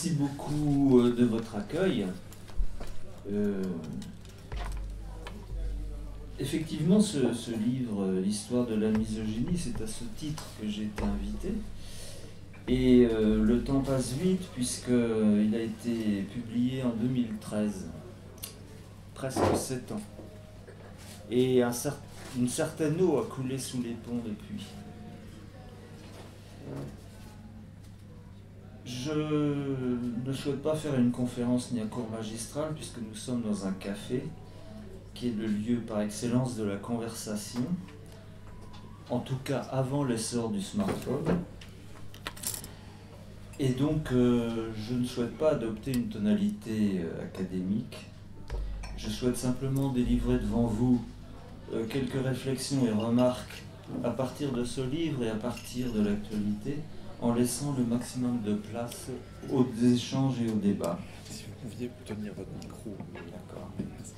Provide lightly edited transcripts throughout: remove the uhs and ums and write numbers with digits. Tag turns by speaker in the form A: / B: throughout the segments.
A: merci beaucoup de votre accueil. Effectivement, ce livre, L'histoire de la misogynie, c'est à ce titre que j'ai été invité. Et le temps passe vite puisqu'il a été publié en 2013, presque 7 ans. Et une certaine eau a coulé sous les ponts depuis. Je ne souhaite pas faire une conférence ni un cours magistral puisque nous sommes dans un café qui est le lieu par excellence de la conversation, en tout cas avant l'essor du smartphone. Et donc je ne souhaite pas adopter une tonalité académique. Je souhaite simplement délivrer devant vous quelques réflexions et remarques à partir de ce livre et à partir de l'actualité, en laissant le maximum de place aux échanges et aux débats.
B: Si vous pouviez tenir votre micro.
A: D'accord.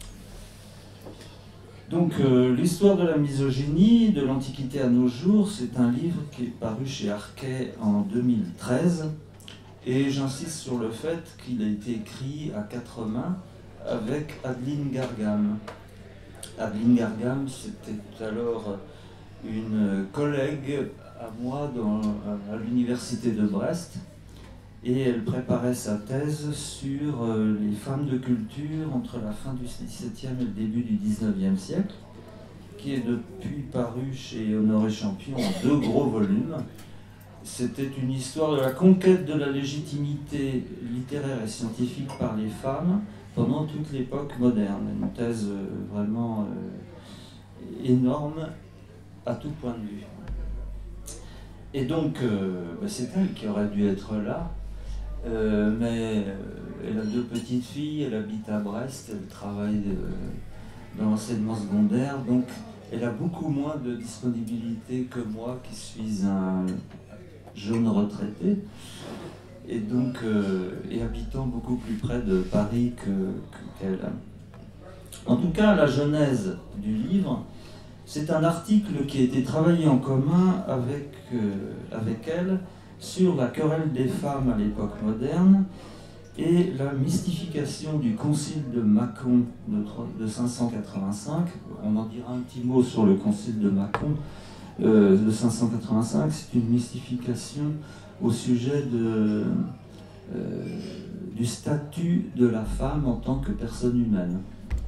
A: Donc, l'histoire de la misogynie, de l'Antiquité à nos jours, c'est un livre qui est paru chez Arquet en 2013. Et j'insiste sur le fait qu'il a été écrit à 4 mains avec Adeline Gargam. Adeline Gargam, c'était alors une collègue à moi à l'université de Brest. Et elle préparait sa thèse sur les femmes de culture entre la fin du XVIIe et le début du XIXe siècle, qui est depuis paru chez Honoré Champion en 2 gros volumes. C'était une histoire de la conquête de la légitimité littéraire et scientifique par les femmes pendant toute l'époque moderne. Une thèse vraiment énorme à tout point de vue. Et donc, c'est elle qui aurait dû être là. Mais elle a 2 petites filles, elle habite à Brest, elle travaille dans l'enseignement secondaire, donc elle a beaucoup moins de disponibilité que moi qui suis un jeune retraité, et donc et habitant beaucoup plus près de Paris qu'elle. En tout cas, la genèse du livre, c'est un article qui a été travaillé en commun avec elle sur la querelle des femmes à l'époque moderne et la mystification du concile de Mâcon de 585. On en dira un petit mot sur le concile de Mâcon de 585. C'est une mystification au sujet du statut de la femme en tant que personne humaine.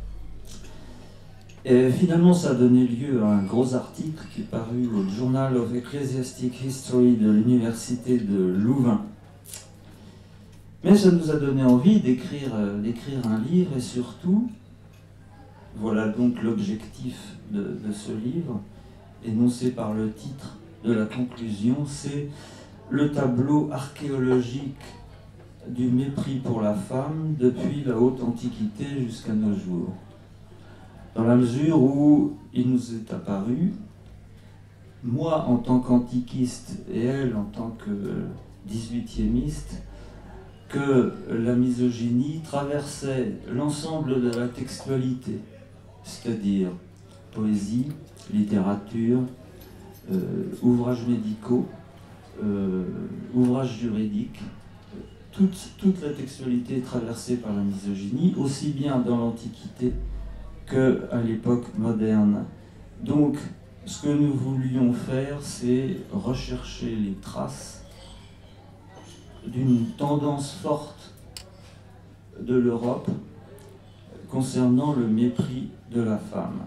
A: Et finalement, ça a donné lieu à un gros article qui est paru au Journal of Ecclesiastic History de l'Université de Louvain. Mais ça nous a donné envie d'écrire un livre, et surtout, voilà donc l'objectif de ce livre, énoncé par le titre de la conclusion, c'est le tableau archéologique du mépris pour la femme depuis la haute antiquité jusqu'à nos jours. Dans la mesure où il nous est apparu, moi en tant qu'antiquiste et elle en tant que 18e, que la misogynie traversait l'ensemble de la textualité, c'est-à-dire poésie, littérature, ouvrages médicaux, ouvrages juridiques. Toute la textualité est traversée par la misogynie, aussi bien dans l'Antiquité qu'à l'époque moderne. Donc, ce que nous voulions faire, c'est rechercher les traces d'une tendance forte de l'Europe concernant le mépris de la femme.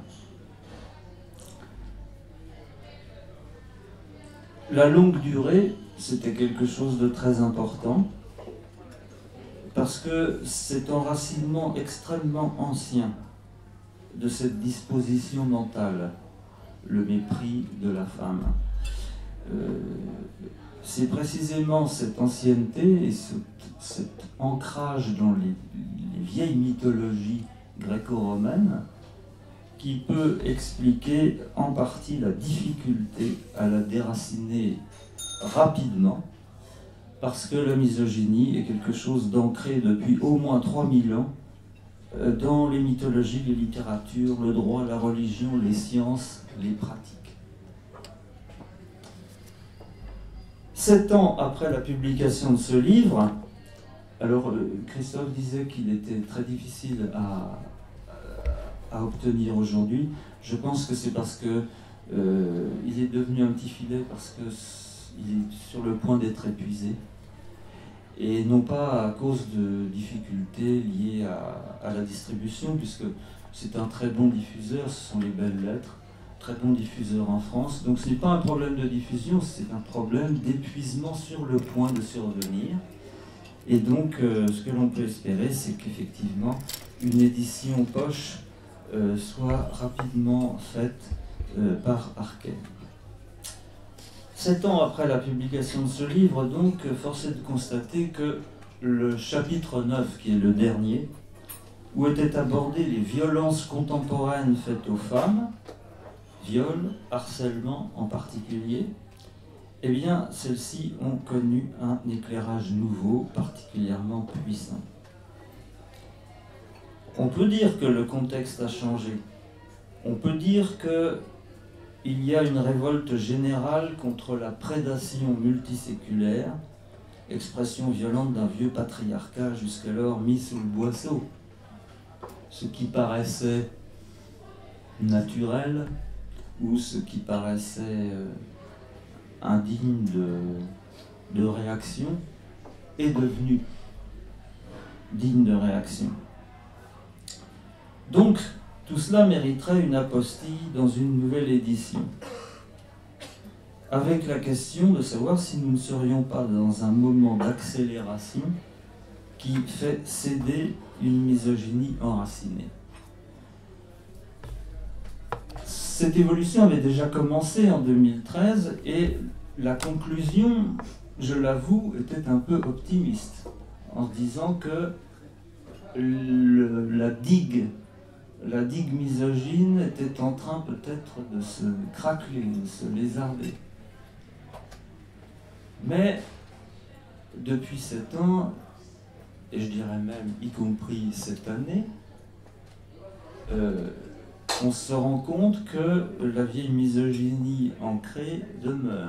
A: La longue durée, c'était quelque chose de très important, parce que cet enracinement extrêmement ancien de cette disposition mentale, le mépris de la femme. C'est précisément cette ancienneté et cet ancrage dans les vieilles mythologies gréco-romaines qui peut expliquer en partie la difficulté à la déraciner rapidement, parce que la misogynie est quelque chose d'ancré depuis au moins 3000 ans dans les mythologies, les littératures, le droit, la religion, les sciences, les pratiques. 7 ans après la publication de ce livre, Alors, Christophe disait qu'il était très difficile à obtenir aujourd'hui. Je pense que c'est parce que il est devenu un petit filet, parce qu'il est sur le point d'être épuisé, et non pas à cause de difficultés liées à la distribution, puisque c'est un très bon diffuseur, ce sont les belles lettres, très bon diffuseur en France. Donc ce n'est pas un problème de diffusion, c'est un problème d'épuisement sur le point de survenir. Et donc ce que l'on peut espérer, c'est qu'effectivement une édition poche soit rapidement faite par Arquet. 7 ans après la publication de ce livre, donc, force est de constater que le chapitre 9, qui est le dernier, où étaient abordées les violences contemporaines faites aux femmes, viol, harcèlement en particulier, eh bien, celles-ci ont connu un éclairage nouveau, particulièrement puissant. On peut dire que le contexte a changé. On peut dire qu'il y a une révolte générale contre la prédation multiséculaire, expression violente d'un vieux patriarcat jusqu'alors mis sous le boisseau. Ce qui paraissait naturel ou ce qui paraissait indigne de réaction est devenu digne de réaction. Donc, tout cela mériterait une apostille dans une nouvelle édition, avec la question de savoir si nous ne serions pas dans un moment d'accélération qui fait céder une misogynie enracinée. Cette évolution avait déjà commencé en 2013 et la conclusion, je l'avoue, était un peu optimiste, en se disant que la digue misogyne était en train peut-être de se craqueler, de se lézarder. Mais depuis 7 ans, et je dirais même y compris cette année, on se rend compte que la vieille misogynie ancrée demeure.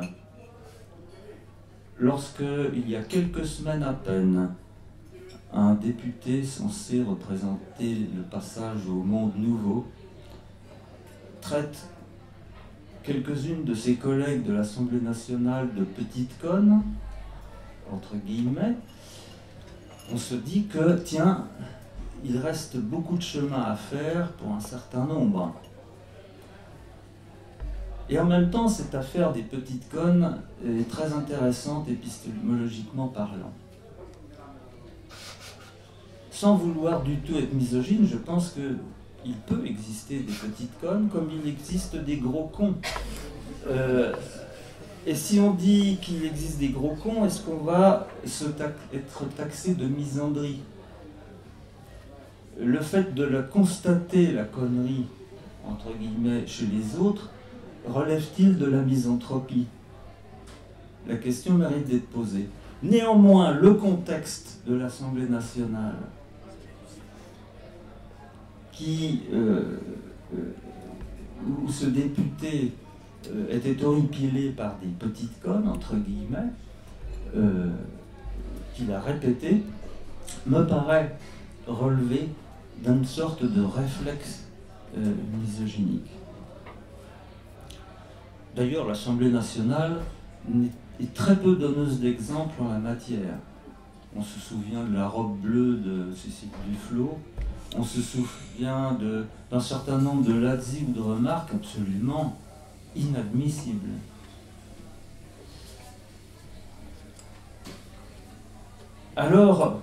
A: Lorsque, il y a quelques semaines à peine, un député censé représenter le passage au monde nouveau traite quelques-unes de ses collègues de l'Assemblée nationale de petites connes, entre guillemets, on se dit que, tiens, il reste beaucoup de chemin à faire pour un certain nombre. Et en même temps, cette affaire des petites connes est très intéressante épistémologiquement parlant. Sans vouloir du tout être misogyne, je pense qu'il peut exister des petites connes comme il existe des gros cons. Et si on dit qu'il existe des gros cons, est-ce qu'on va être taxé de misandrie? Le fait de constater, la connerie, entre guillemets, chez les autres, relève-t-il de la misanthropie? La question mérite d'être posée. Néanmoins, le contexte de l'Assemblée nationale, où ce député était horripilé par des petites connes, entre guillemets, qu'il a répété, me paraît relever d'une sorte de réflexe misogynique. D'ailleurs, l'Assemblée nationale est très peu donneuse d'exemples en la matière. On se souvient de la robe bleue de Cécile Duflot, on se souvient d'un certain nombre de lazzi ou de remarques absolument inadmissibles. Alors,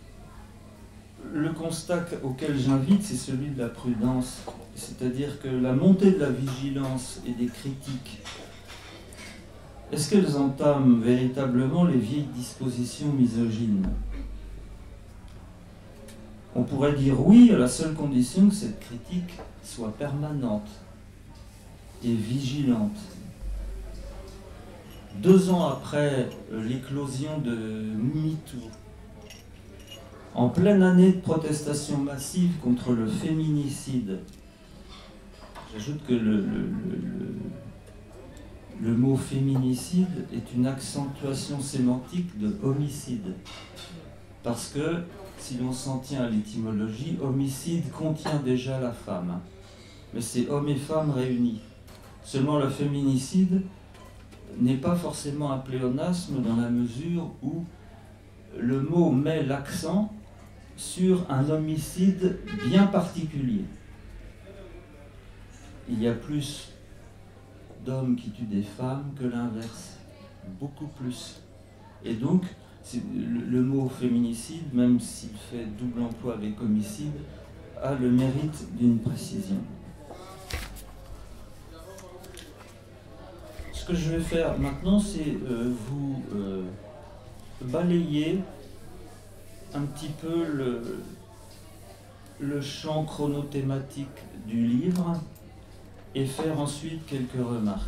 A: le constat auquel j'invite, c'est celui de la prudence. C'est-à-dire que la montée de la vigilance et des critiques, est-ce qu'elles entament véritablement les vieilles dispositions misogynes? On pourrait dire oui, à la seule condition que cette critique soit permanente et vigilante. 2 ans après l'éclosion de MeToo, en pleine année de protestation massive contre le féminicide, j'ajoute que le mot féminicide est une accentuation sémantique de homicide. Parce que, si l'on s'en tient à l'étymologie, homicide contient déjà la femme. Mais c'est homme et femme réunis. Seulement le féminicide n'est pas forcément un pléonasme dans la mesure où le mot met l'accent sur un homicide bien particulier. Il y a plus d'hommes qui tuent des femmes que l'inverse, beaucoup plus. Et donc, le mot féminicide, même s'il fait double emploi avec homicide, a le mérite d'une précision. Ce que je vais faire maintenant, c'est vous balayer un petit peu le champ chronothématique du livre et faire ensuite quelques remarques.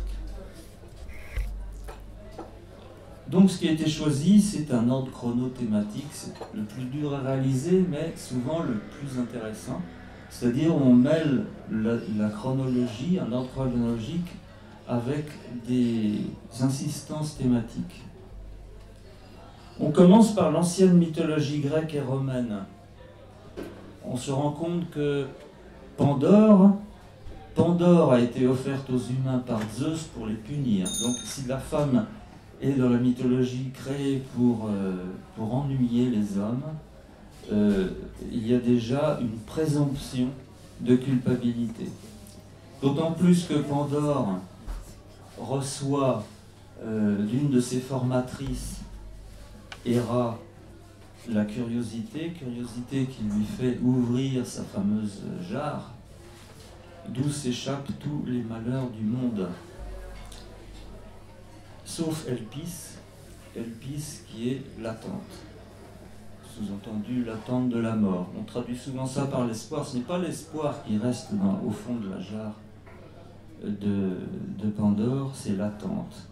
A: Donc ce qui a été choisi, c'est un ordre chronothématique, c'est le plus dur à réaliser, mais souvent le plus intéressant. C'est-à-dire on mêle la chronologie, un ordre chronologique, avec des insistances thématiques. On commence par l'ancienne mythologie grecque et romaine. On se rend compte que Pandore a été offerte aux humains par Zeus pour les punir. Donc si la femme est dans la mythologie créée pour ennuyer les hommes, il y a déjà une présomption de culpabilité. D'autant plus que Pandore reçoit d'une de ses formatrices, Héra, la curiosité qui lui fait ouvrir sa fameuse jarre, d'où s'échappent tous les malheurs du monde. Sauf Elpis qui est l'attente. Sous-entendu, l'attente de la mort. On traduit souvent ça par l'espoir. Ce n'est pas l'espoir qui reste au fond de la jarre de Pandore, c'est l'attente.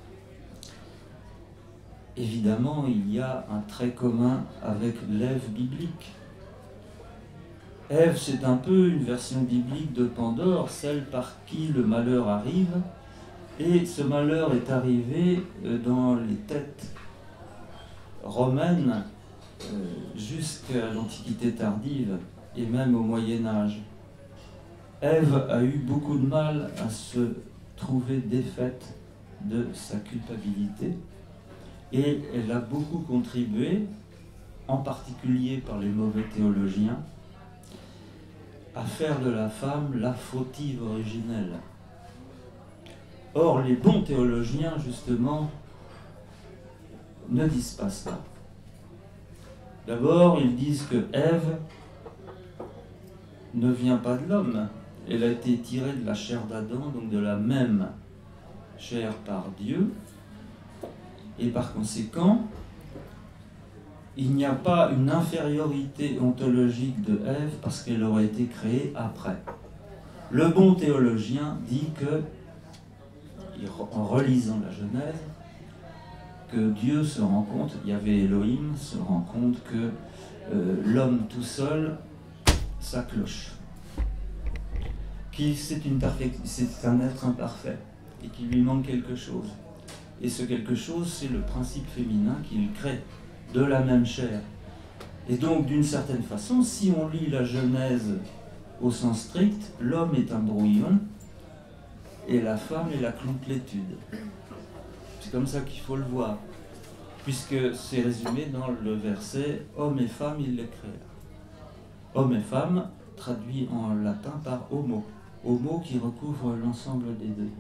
A: Évidemment, il y a un trait commun avec l'Ève biblique. Ève, c'est un peu une version biblique de Pandore, celle par qui le malheur arrive. Et ce malheur est arrivé dans les têtes romaines jusqu'à l'Antiquité tardive et même au Moyen-Âge. Ève a eu beaucoup de mal à se trouver défaite de sa culpabilité et elle a beaucoup contribué, en particulier par les mauvais théologiens, à faire de la femme la fautive originelle. Or, les bons théologiens, justement, ne disent pas ça. D'abord, ils disent que Ève ne vient pas de l'homme. Elle a été tirée de la chair d'Adam, donc de la même chair par Dieu. Et par conséquent, il n'y a pas une infériorité ontologique de Ève parce qu'elle aurait été créée après. Le bon théologien dit que, en relisant la Genèse, que Dieu se rend compte, Yahvé Elohim se rend compte que l'homme tout seul, ça cloche. C'est un être imparfait et qu'il lui manque quelque chose. Et ce quelque chose, c'est le principe féminin qu'il crée de la même chair. Et donc, d'une certaine façon, si on lit la Genèse au sens strict, l'homme est un brouillon et la femme est la complétude. C'est comme ça qu'il faut le voir, puisque c'est résumé dans le verset « Homme et femme, il les créa ». Homme et femme, traduit en latin par « homo ». Homo qui recouvre l'ensemble des deux.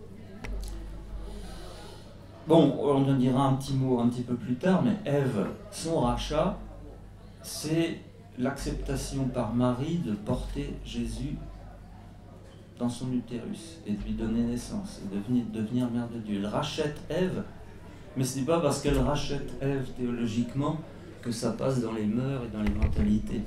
A: Bon, on en dira un petit mot un petit peu plus tard, mais Ève, son rachat, c'est l'acceptation par Marie de porter Jésus dans son utérus et de lui donner naissance et de devenir mère de Dieu. Elle rachète Ève, mais ce n'est pas parce qu'elle rachète Ève théologiquement que ça passe dans les mœurs et dans les mentalités.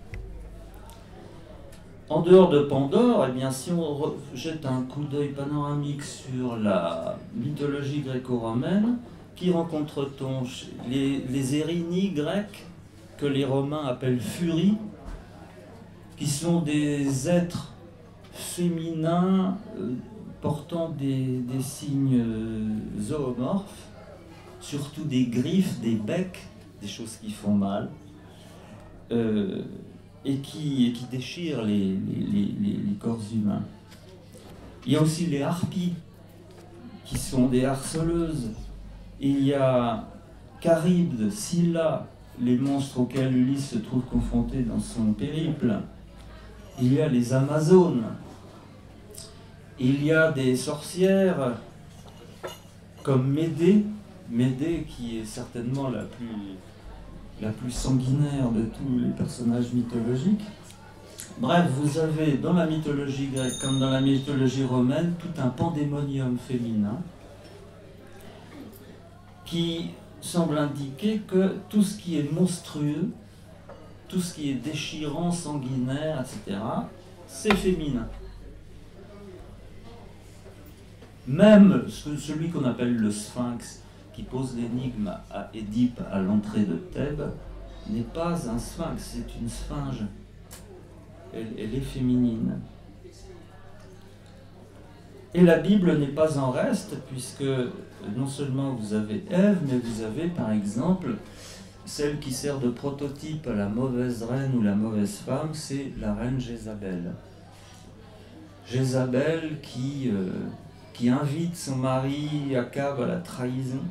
A: En dehors de Pandore, eh bien, si on jette un coup d'œil panoramique sur la mythologie gréco-romaine, qui rencontre-t-on? Les Érini grecs, que les Romains appellent furies, qui sont des êtres féminins portant des signes zoomorphes, surtout des griffes, des becs des choses qui font mal, et qui déchirent les corps humains. Il y a aussi les harpies, qui sont des harceleuses. Il y a Charybde, Scylla, les monstres auxquels Ulysse se trouve confronté dans son périple. Il y a les Amazones. Il y a des sorcières comme Médée, qui est certainement la plus sanguinaire de tous les personnages mythologiques. Bref, vous avez dans la mythologie grecque comme dans la mythologie romaine tout un pandémonium féminin qui semble indiquer que tout ce qui est monstrueux, tout ce qui est déchirant, sanguinaire, etc., c'est féminin. Même celui qu'on appelle le Sphinx, qui pose l'énigme à Édipe à l'entrée de Thèbes, n'est pas un sphinx, c'est une sphinge. Elle est féminine. Et la Bible n'est pas en reste, puisque non seulement vous avez Ève, mais vous avez par exemple celle qui sert de prototype à la mauvaise reine ou la mauvaise femme, c'est la reine Jézabel. Jézabel qui invite son mari Akab à la trahison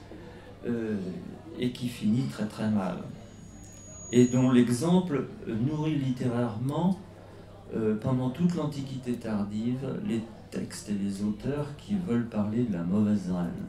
A: et qui finit très très mal. Et dont l'exemple nourrit littérairement, pendant toute l'Antiquité tardive, les textes et les auteurs qui veulent parler de la mauvaise reine.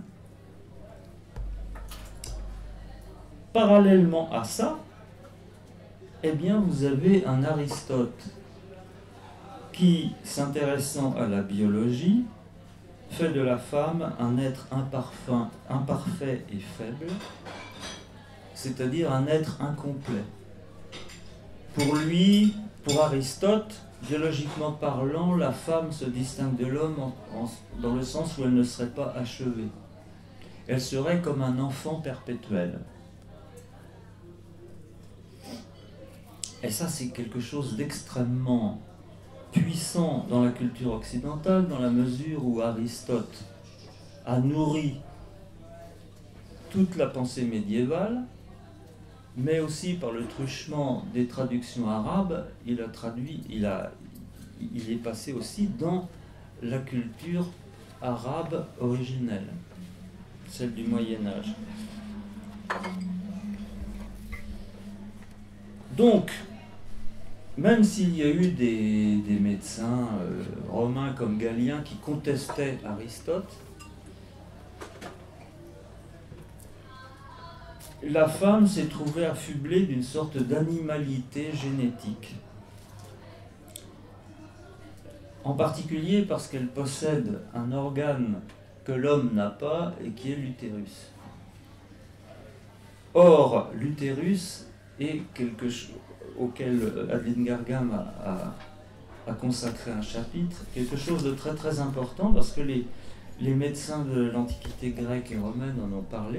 A: Parallèlement à ça, eh bien, vous avez un Aristote qui, s'intéressant à la biologie, fait de la femme un être imparfait et faible, c'est-à-dire un être incomplet. Pour lui, pour Aristote, biologiquement parlant, la femme se distingue de l'homme dans le sens où elle ne serait pas achevée. Elle serait comme un enfant perpétuel. Et ça, c'est quelque chose d'extrêmement puissant dans la culture occidentale, dans la mesure où Aristote a nourri toute la pensée médiévale, mais aussi par le truchement des traductions arabes, il est passé aussi dans la culture arabe originelle, celle du Moyen-Âge. Donc, même s'il y a eu des médecins romains comme Galien qui contestaient Aristote, la femme s'est trouvée affublée d'une sorte d'animalité génétique. En particulier parce qu'elle possède un organe que l'homme n'a pas et qui est l'utérus. Or, l'utérus est quelque chose auquel Adeline Gargam a consacré un chapitre, quelque chose de très très important parce que les médecins de l'Antiquité grecque et romaine en ont parlé,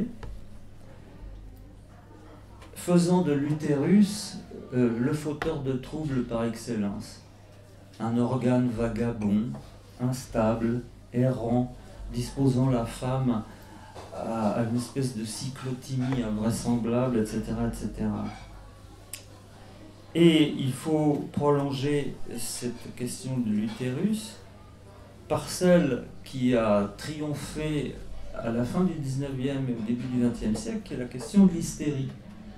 A: faisant de l'utérus le fauteur de troubles par excellence. Un organe vagabond, instable, errant, disposant la femme à une espèce de cyclothymie invraisemblable, etc., etc. Et il faut prolonger cette question de l'utérus par celle qui a triomphé à la fin du 19e et au début du 20e siècle, qui est la question de l'hystérie.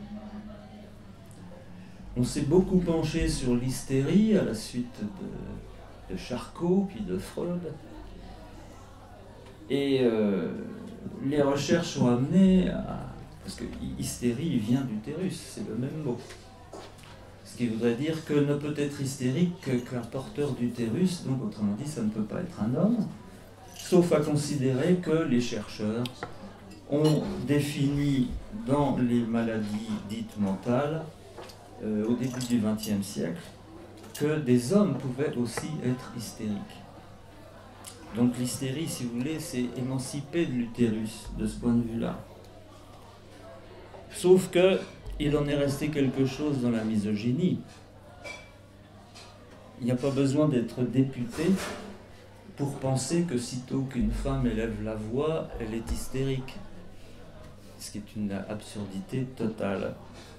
A: On s'est beaucoup penché sur l'hystérie à la suite de Charcot, puis de Freud. Et les recherches ont amené à... Parce que hystérie vient d'utérus, c'est le même mot. Ce qui voudrait dire que ne peut être hystérique qu'un porteur d'utérus, donc autrement dit, ça ne peut pas être un homme, sauf à considérer que les chercheurs ont défini dans les maladies dites mentales, au début du XXe siècle, que des hommes pouvaient aussi être hystériques. Donc l'hystérie, si vous voulez, c'est émancipé de l'utérus, de ce point de vue-là. Sauf que il en est resté quelque chose dans la misogynie. Il n'y a pas besoin d'être député pour penser que sitôt qu'une femme élève la voix, elle est hystérique. ce qui est une absurdité totale.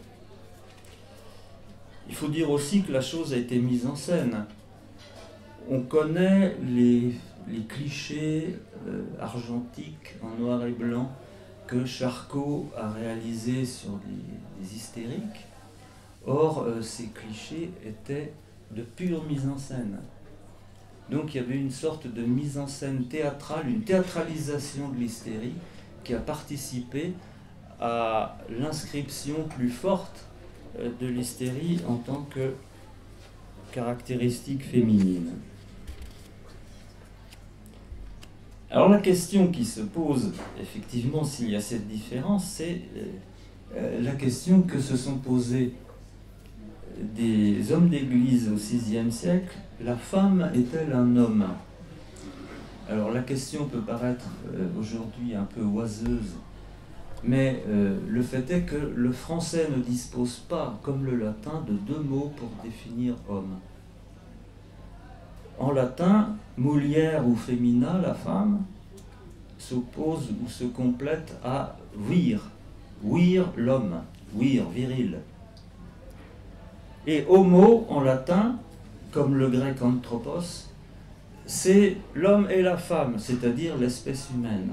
A: Il faut dire aussi que la chose a été mise en scène. On connaît les clichés argentiques en noir et blanc que Charcot a réalisés sur des hystériques. Or, ces clichés étaient de pure mise en scène. Donc il y avait une sorte de mise en scène théâtrale, une théâtralisation de l'hystérie qui a participé à l'inscription plus forte de l'hystérie en tant que caractéristique féminine. Alors la question qui se pose, effectivement, s'il y a cette différence, c'est la question que se sont posées des hommes d'église au VIe siècle: la femme est-elle un homme? Alors la question peut paraître aujourd'hui un peu oiseuse, mais le fait est que le français ne dispose pas, comme le latin, de deux mots pour définir homme. En latin, mulier ou femina, la femme, s'oppose ou se complète à vir, l'homme, viril. Et homo, en latin, comme le grec anthropos, c'est l'homme et la femme, c'est-à-dire l'espèce humaine.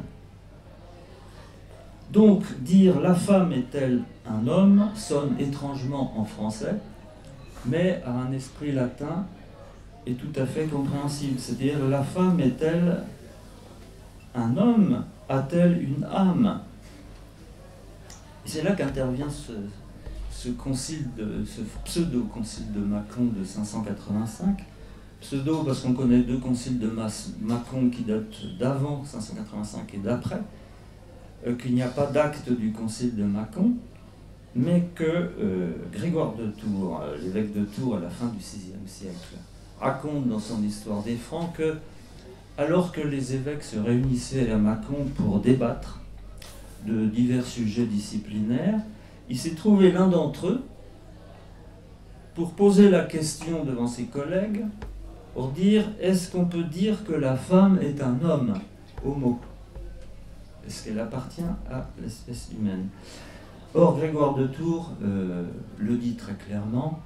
A: Donc, dire la femme est-elle un homme sonne étrangement en français, mais à un esprit latin est tout à fait compréhensible. C'est-à-dire, la femme est-elle un homme? A-t-elle une âme? Et c'est là qu'intervient ce pseudo-concile de Mâcon de 585. Pseudo parce qu'on connaît deux conciles de Mâcon qui datent d'avant 585 et d'après, qu'il n'y a pas d'acte du concile de Mâcon, mais que Grégoire de Tours, l'évêque de Tours à la fin du VIe siècle, raconte dans son Histoire des Francs que, alors que les évêques se réunissaient à Mâcon pour débattre de divers sujets disciplinaires, il s'est trouvé l'un d'entre eux pour poser la question devant ses collègues, pour dire: est-ce qu'on peut dire que la femme est un homme, homo? Est-ce qu'elle appartient à l'espèce humaine? Or, Grégoire de Tours le dit très clairement.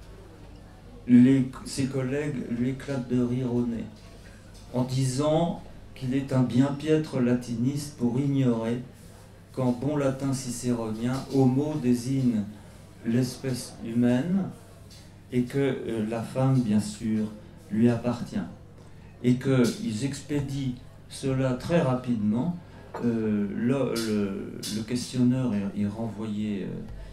A: Ses collègues lui éclatent de rire au nez, en disant qu'il est un bien piètre latiniste pour ignorer qu'en bon latin cicéronien, homo désigne l'espèce humaine et que la femme, bien sûr, lui appartient. Et qu'ils expédient cela très rapidement. Le questionneur est renvoyé,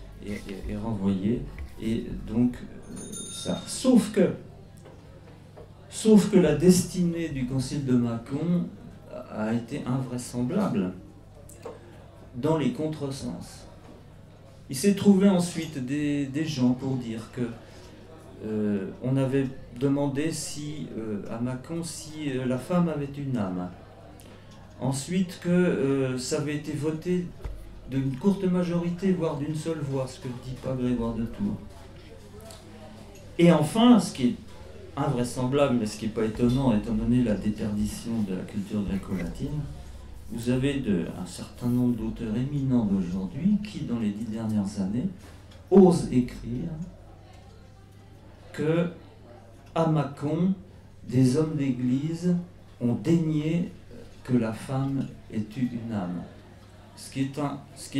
A: et donc ça. Sauf que la destinée du concile de Mâcon a été invraisemblable dans les contresens. Il s'est trouvé ensuite des gens pour dire que on avait demandé à Mâcon si la femme avait une âme. Ensuite que ça avait été voté d'une courte majorité, voire d'une seule voix, ce que ne dit pas Grégoire de Tours. Et enfin, ce qui est invraisemblable, mais ce qui n'est pas étonnant, étant donné la déperdition de la culture gréco-latine, vous avez un certain nombre d'auteurs éminents d'aujourd'hui qui, dans les 10 dernières années, osent écrire que, à Mâcon, des hommes d'église ont dénié que la femme ait eu une âme. Ce qui est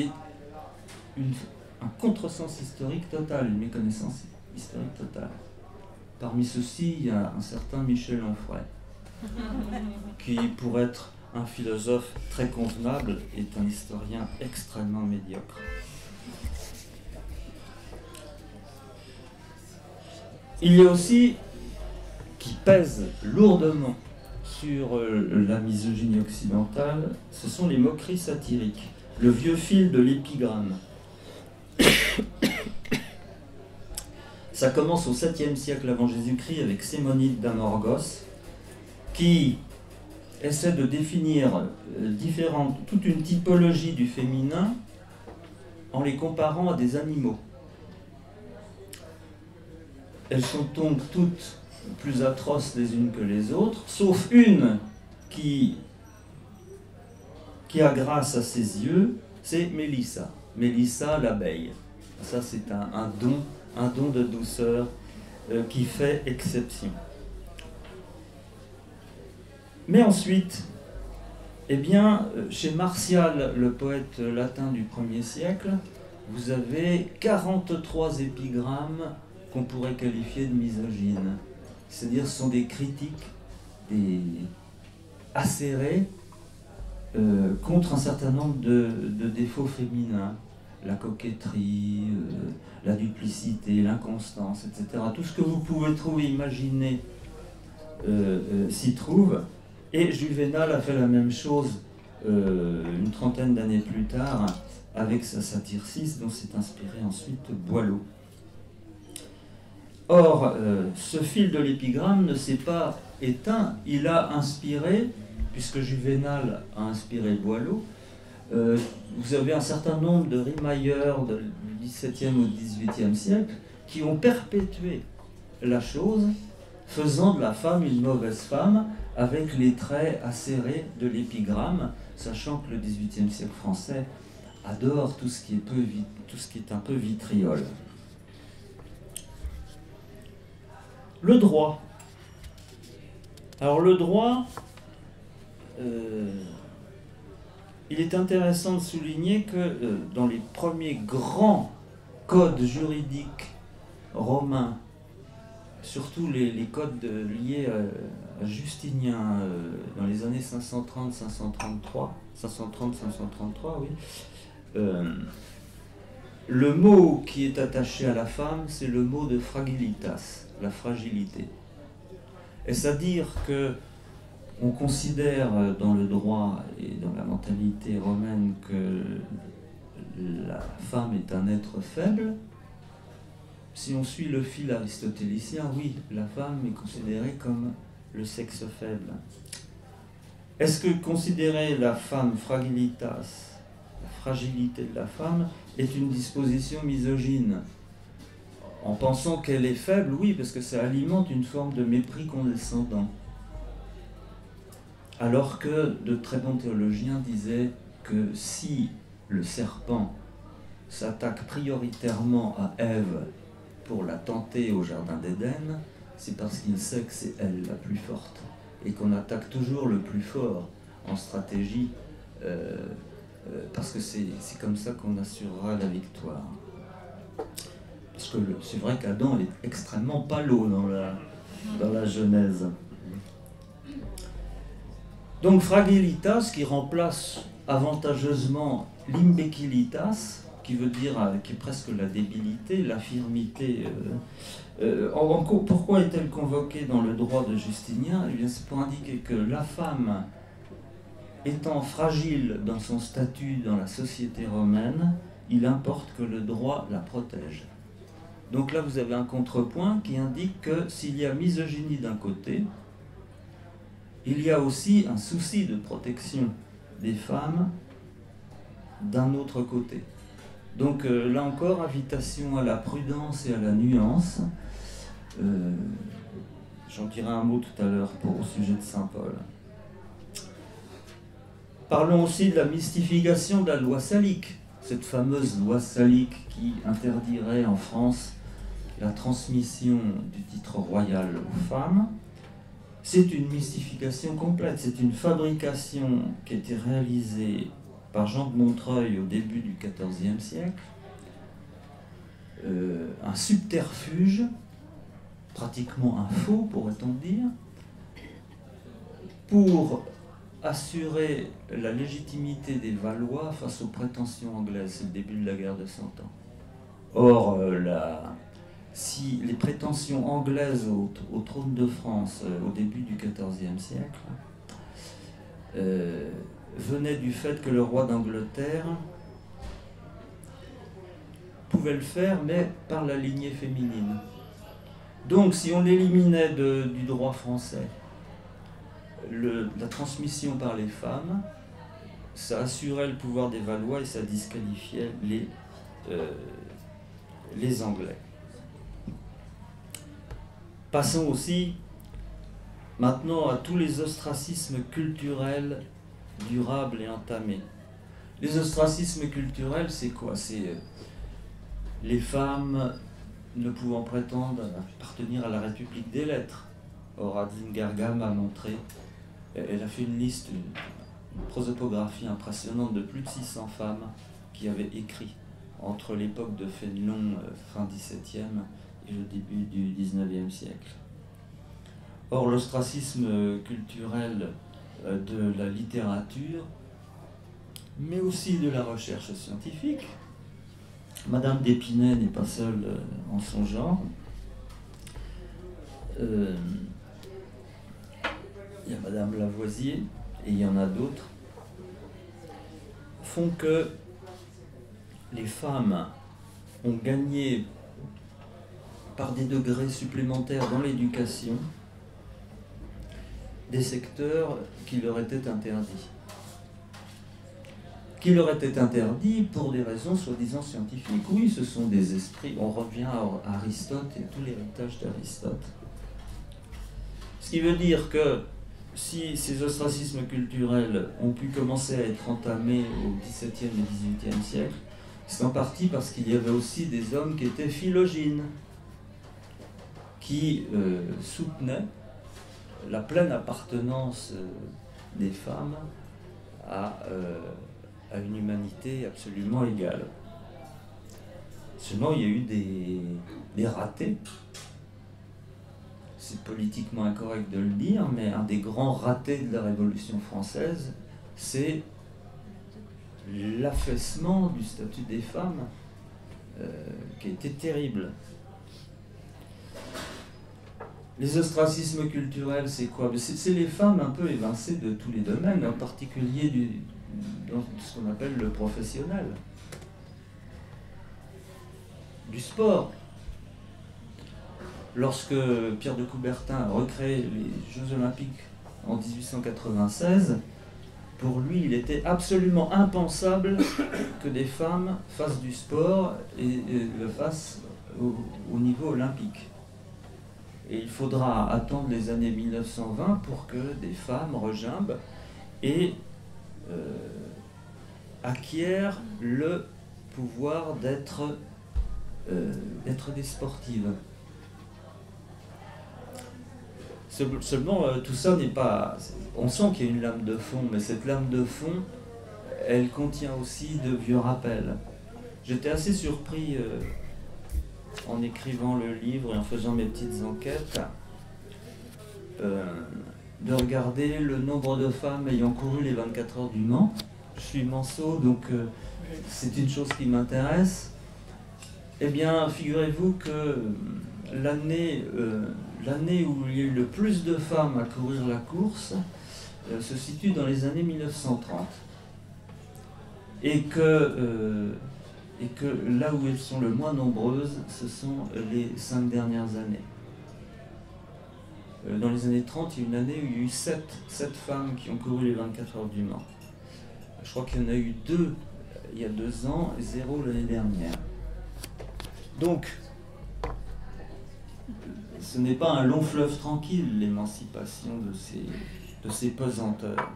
A: un contresens historique total, une méconnaissance historique totale. Parmi ceux-ci, il y a un certain Michel Onfray, qui, pour être un philosophe très convenable, est un historien extrêmement médiocre. Il y a aussi, qui pèse lourdement sur la misogynie occidentale, ce sont les moqueries satiriques, le vieux fil de l'épigramme. Ça commence au 7e siècle avant Jésus-Christ avec Sémonide d'Amorgos, qui essaie de définir toute une typologie du féminin en les comparant à des animaux. Elles sont donc toutes plus atroces les unes que les autres, sauf une qui a grâce à ses yeux, c'est Mélissa. Mélissa l'abeille. Ça c'est un don de douceur qui fait exception. Mais ensuite, eh bien, chez Martial, le poète latin du 1er siècle, vous avez 43 épigrammes qu'on pourrait qualifier de misogynes. C'est-à-dire ce sont des critiques acérées contre un certain nombre de défauts féminins. La coquetterie, la duplicité, l'inconstance, etc. Tout ce que vous pouvez trouver, imaginer, s'y trouve. Et Juvénal a fait la même chose une trentaine d'années plus tard avec sa satire 6, dont s'est inspiré ensuite Boileau. Or, ce fil de l'épigramme ne s'est pas éteint, il a inspiré, puisque Juvénal a inspiré Boileau, vous avez un certain nombre de rimailleurs du XVIIe ou XVIIIe siècle qui ont perpétué la chose, faisant de la femme une mauvaise femme, avec les traits acérés de l'épigramme, sachant que le XVIIIe siècle français adore tout ce qui est un peu vitriol. Le droit. Alors le droit, il est intéressant de souligner que dans les premiers grands codes juridiques romains, surtout les codes liés à Justinien dans les années 530-533, oui, le mot qui est attaché à la femme, c'est le mot de fragilitas, la fragilité. Est-ce à dire que on considère dans le droit et dans la mentalité romaine que la femme est un être faible? Si on suit le fil aristotélicien, oui, la femme est considérée comme le sexe faible. Est-ce que considérer la femme fragilitas, la fragilité de la femme, est une disposition misogyne? En pensant qu'elle est faible, oui, parce que ça alimente une forme de mépris condescendant. Alors que de très bons théologiens disaient que si le serpent s'attaque prioritairement à Ève pour la tenter au jardin d'Éden, c'est parce qu'il sait que c'est elle la plus forte, et qu'on attaque toujours le plus fort en stratégie, parce que c'est comme ça qu'on assurera la victoire. Parce que c'est vrai qu'Adam est extrêmement palo dans la Genèse. Donc fragilitas, qui remplace avantageusement l'imbecilitas, qui veut dire, qui est presque la débilité, l'infirmité. Pourquoi est-elle convoquée dans le droit de Justinien? Eh bien, c'est pour indiquer que la femme, étant fragile dans son statut dans la société romaine, il importe que le droit la protège. Donc là, vous avez un contrepoint qui indique que s'il y a misogynie d'un côté, il y a aussi un souci de protection des femmes d'un autre côté. Donc là encore, invitation à la prudence et à la nuance. J'en dirai un mot tout à l'heure au sujet de Saint Paul. Parlons aussi de la mystification de la loi salique, cette fameuse loi salique qui interdirait en France la transmission du titre royal aux femmes. C'est une mystification complète, c'est une fabrication qui a été réalisée par Jean de Montreuil au début du XIVe siècle, un subterfuge, pratiquement un faux, pourrait-on dire, pour assurer la légitimité des Valois face aux prétentions anglaises. C'est le début de la guerre de 100 ans. Or, si les prétentions anglaises au trône de France au début du XIVe siècle venaient du fait que le roi d'Angleterre pouvait le faire, mais par la lignée féminine. Donc, si on éliminait du droit français la transmission par les femmes, ça assurait le pouvoir des Valois et ça disqualifiait les Anglais. Passons aussi maintenant à tous les ostracismes culturels durables et entamés. Les ostracismes culturels, c'est quoi? C'est les femmes ne pouvant prétendre appartenir à la République des lettres. Or, Adeline Gargam a montré, elle a fait une liste, une prosopographie impressionnante de plus de 600 femmes qui avaient écrit entre l'époque de Fénelon, fin XVIIe, et le début du XIXe siècle. Or, l'ostracisme culturel de la littérature, mais aussi de la recherche scientifique. Madame d'Épinay n'est pas seule en son genre. Il y a Madame Lavoisier, et il y en a d'autres, font que les femmes ont gagné par des degrés supplémentaires dans l'éducation des secteurs qui leur étaient interdits. Qui leur étaient interdits pour des raisons soi-disant scientifiques. Oui, ce sont des esprits. On revient à Aristote et tout l'héritage d'Aristote. Ce qui veut dire que si ces ostracismes culturels ont pu commencer à être entamés au XVIIe et XVIIIe siècle, c'est en partie parce qu'il y avait aussi des hommes qui étaient philogines, qui soutenaient la pleine appartenance des femmes à une humanité absolument égale. Seulement, il y a eu des ratés. C'est politiquement incorrect de le dire, mais un des grands ratés de la Révolution française, c'est l'affaissement du statut des femmes, qui a été terrible. Les ostracismes culturels, c'est quoi? C'est les femmes un peu évincées de tous les domaines, en particulier dans ce qu'on appelle le professionnel. Du sport. Lorsque Pierre de Coubertin a recréé les Jeux Olympiques en 1896, pour lui, il était absolument impensable que des femmes fassent du sport et le fassent au niveau olympique. Et il faudra attendre les années 1920 pour que des femmes regimbent et acquièrent le pouvoir d'être des sportives. Seulement, tout ça n'est pas... On sent qu'il y a une lame de fond, mais cette lame de fond, elle contient aussi de vieux rappels. J'étais assez surpris en écrivant le livre et en faisant mes petites enquêtes, de regarder le nombre de femmes ayant couru les 24 heures du Mans. Je suis manceau, donc c'est une chose qui m'intéresse. Eh bien, figurez-vous que l'année où il y a eu le plus de femmes à courir la course se situe dans les années 1930. Et que là où elles sont le moins nombreuses, ce sont les 5 dernières années. Dans les années 30, il y a une année où il y a eu 7 femmes qui ont couru les 24 heures du Mans. Je crois qu'il y en a eu 2 il y a 2 ans et 0 l'année dernière. Donc, ce n'est pas un long fleuve tranquille, l'émancipation de ces pesanteurs.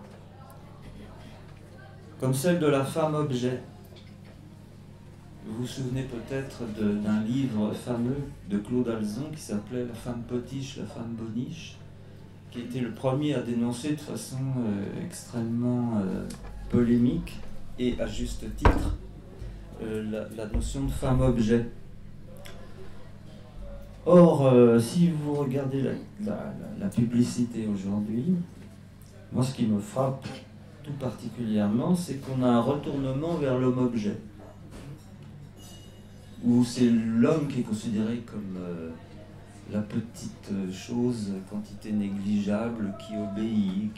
A: Comme celle de la femme objet. Vous vous souvenez peut-être d'un livre fameux de Claude Alzon qui s'appelait La femme potiche, la femme boniche, qui était le premier à dénoncer de façon extrêmement polémique et à juste titre la notion de femme objet. Or, si vous regardez la publicité aujourd'hui, moi ce qui me frappe tout particulièrement, c'est qu'on a un retournement vers l'homme-objet, où c'est l'homme qui est considéré comme la petite chose, quantité négligeable, qui obéit,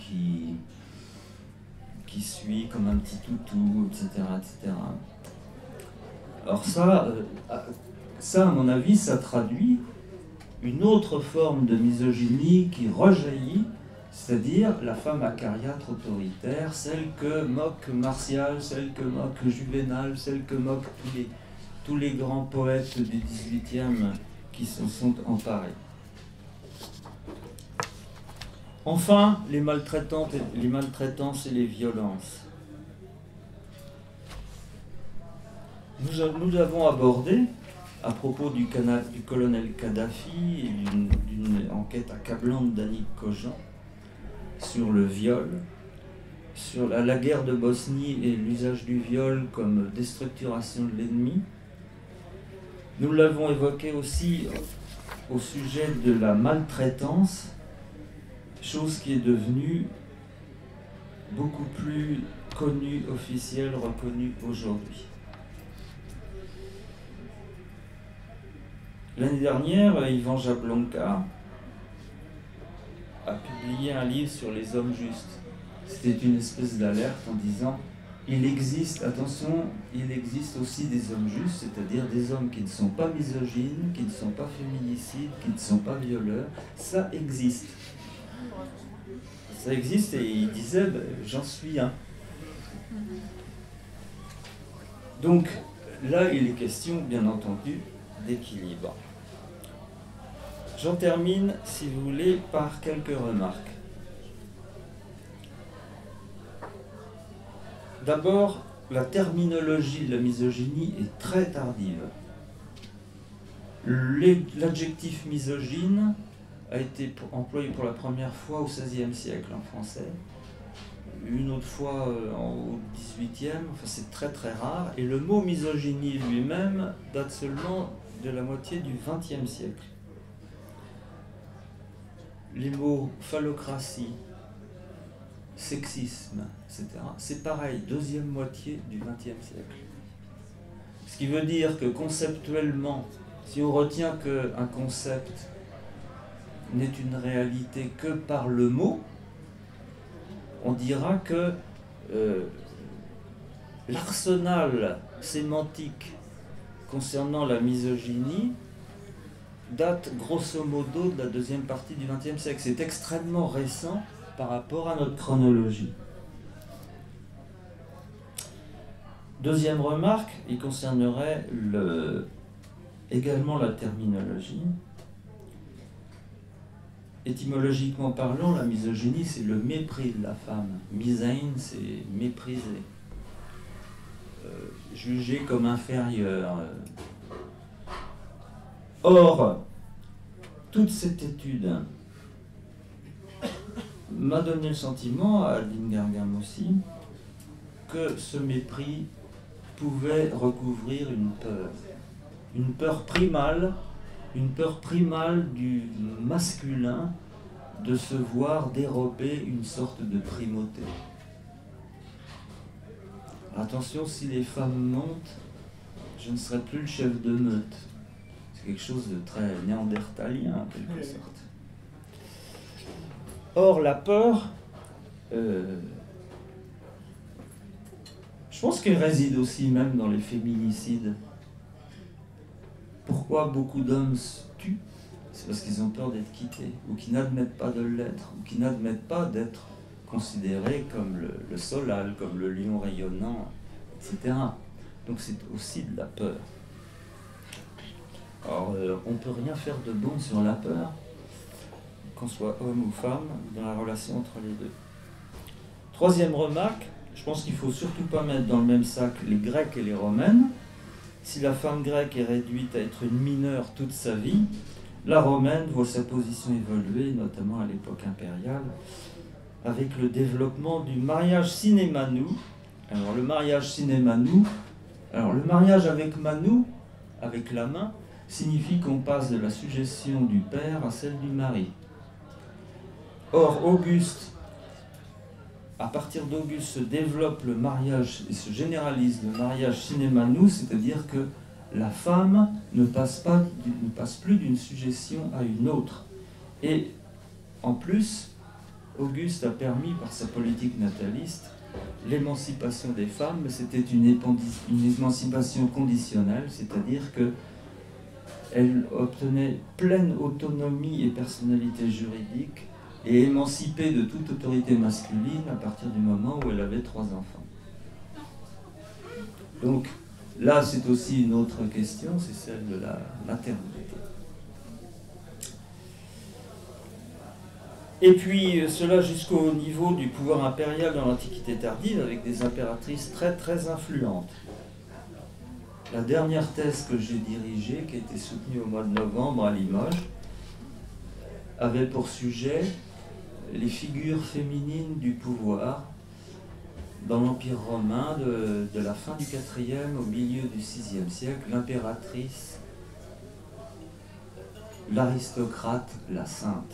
A: qui suit comme un petit toutou, etc. etc. Alors ça, à mon avis, ça traduit une autre forme de misogynie qui rejaillit, c'est-à-dire la femme acariâtre autoritaire, celle que moque Martial, celle que moque Juvénal, celle que moquent tous les grands poètes du XVIIIe qui se sont emparés. Enfin, les maltraitances et les violences. Nous avons abordé, à propos du colonel Kadhafi et d'une enquête accablante d'Annick Cogent sur le viol, sur la guerre de Bosnie et l'usage du viol comme déstructuration de l'ennemi. Nous l'avons évoqué aussi au sujet de la maltraitance, chose qui est devenue beaucoup plus connue, officielle, reconnue aujourd'hui. L'année dernière, Ivan Jablonka a publié un livre sur les hommes justes. C'était une espèce d'alerte en disant il existe, attention, il existe aussi des hommes justes, c'est-à-dire des hommes qui ne sont pas misogynes, qui ne sont pas féminicides, qui ne sont pas violeurs. Ça existe. Ça existe et il disait j'en suis un. Donc là, il est question, bien entendu, d'équilibre. J'en termine, si vous voulez, par quelques remarques. D'abord, la terminologie de la misogynie est très tardive. L'adjectif misogyne a été employé pour la première fois au XVIe siècle en français, une autre fois au XVIIIe, enfin c'est très très rare, et le mot misogynie lui-même date seulement de la moitié du XXe siècle. Les mots phallocratie, sexisme, etc., c'est pareil, deuxième moitié du XXe siècle. Ce qui veut dire que conceptuellement, si on retient qu'un concept n'est une réalité que par le mot, on dira que l'arsenal sémantique concernant la misogynie date grosso modo de la deuxième partie du XXe siècle. C'est extrêmement récent par rapport à notre chronologie. Deuxième remarque, il concernerait également la terminologie. Étymologiquement parlant, la misogynie, c'est le mépris de la femme. Misain, c'est mépriser. Jugé comme inférieur. Or, toute cette étude m'a donné le sentiment, à Adeline Gargam aussi, que ce mépris pouvait recouvrir une peur primale du masculin de se voir dérober une sorte de primauté. Attention, si les femmes montent, je ne serai plus le chef de meute. C'est quelque chose de très néandertalien, en quelque sorte. Or, la peur, je pense qu'elle réside aussi même dans les féminicides. Pourquoi beaucoup d'hommes se tuent? C'est parce qu'ils ont peur d'être quittés, ou qui n'admettent pas de l'être, ou qui n'admettent pas d'être considérés comme le solal, comme le lion rayonnant, etc. Donc c'est aussi de la peur. Alors, on ne peut rien faire de bon sur la peur, qu'on soit homme ou femme, dans la relation entre les deux. Troisième remarque, je pense qu'il ne faut surtout pas mettre dans le même sac les Grecs et les Romaines. Si la femme grecque est réduite à être une mineure toute sa vie, la romaine voit sa position évoluer, notamment à l'époque impériale, avec le développement du mariage sine manu. Alors le mariage sine manu, le mariage avec manu, avec la main, signifie qu'on passe de la sujétion du père à celle du mari. Or, à partir d'Auguste se développe le mariage et se généralise le mariage sine manu, c'est-à-dire que la femme ne passe plus d'une sujétion à une autre. Et en plus, Auguste a permis par sa politique nataliste l'émancipation des femmes, mais c'était une émancipation conditionnelle, c'est-à-dire qu'elle obtenait pleine autonomie et personnalité juridique et émancipée de toute autorité masculine à partir du moment où elle avait 3 enfants. Donc là, c'est aussi une autre question, c'est celle de la maternité. Et puis cela jusqu'au niveau du pouvoir impérial dans l'Antiquité tardive, avec des impératrices très très influentes. La dernière thèse que j'ai dirigée, qui a été soutenue au mois de novembre à Limoges, avait pour sujet les figures féminines du pouvoir dans l'Empire romain de la fin du IVe au milieu du VIe siècle, l'impératrice, l'aristocrate, la sainte.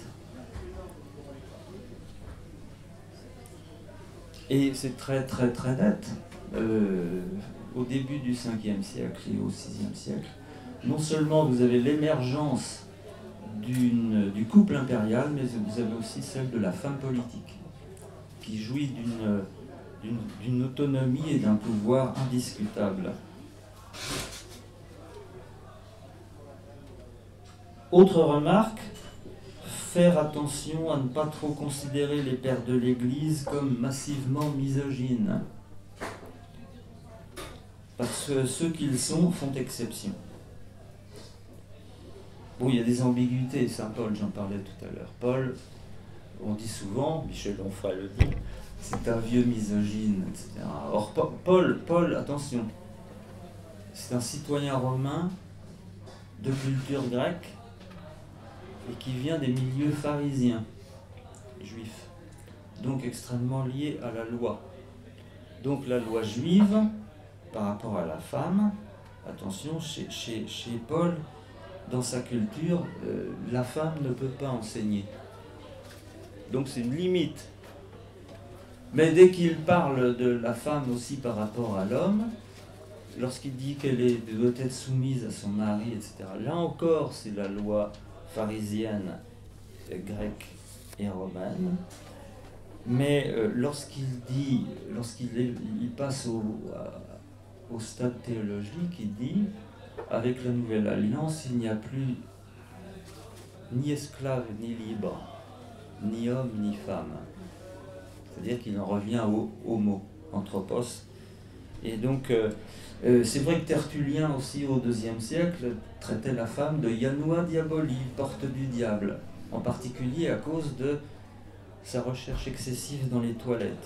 A: Et c'est très très très net. Au début du Ve siècle et au VIe siècle, non seulement vous avez l'émergence du couple impérial, mais vous avez aussi celle de la femme politique, qui jouit d'une autonomie et d'un pouvoir indiscutable. Autre remarque, faire attention à ne pas trop considérer les pères de l'Église comme massivement misogynes, parce que ceux qu'ils sont font exception. Bon, il y a des ambiguïtés, Saint Paul, j'en parlais tout à l'heure. Paul, on dit souvent, Michel Onfray le dit, c'est un vieux misogyne, etc. Or, Paul, attention, c'est un citoyen romain de culture grecque et qui vient des milieux pharisiens, juifs, donc extrêmement liés à la loi. Donc la loi juive, par rapport à la femme, attention, chez Paul, dans sa culture, la femme ne peut pas enseigner. Donc c'est une limite. Mais dès qu'il parle de la femme aussi par rapport à l'homme, lorsqu'il dit qu'elle doit être soumise à son mari, etc., là encore, c'est la loi pharisienne, grecque et romaine. Mais lorsqu'il passe au stade théologique, il dit, avec la Nouvelle Alliance, il n'y a plus ni esclave ni libre, ni homme ni femme. C'est-à-dire qu'il en revient au homo, anthropos. Et donc, c'est vrai que Tertullien aussi, au IIe siècle, traitait la femme de Janua Diaboli, porte du diable, en particulier à cause de sa recherche excessive dans les toilettes.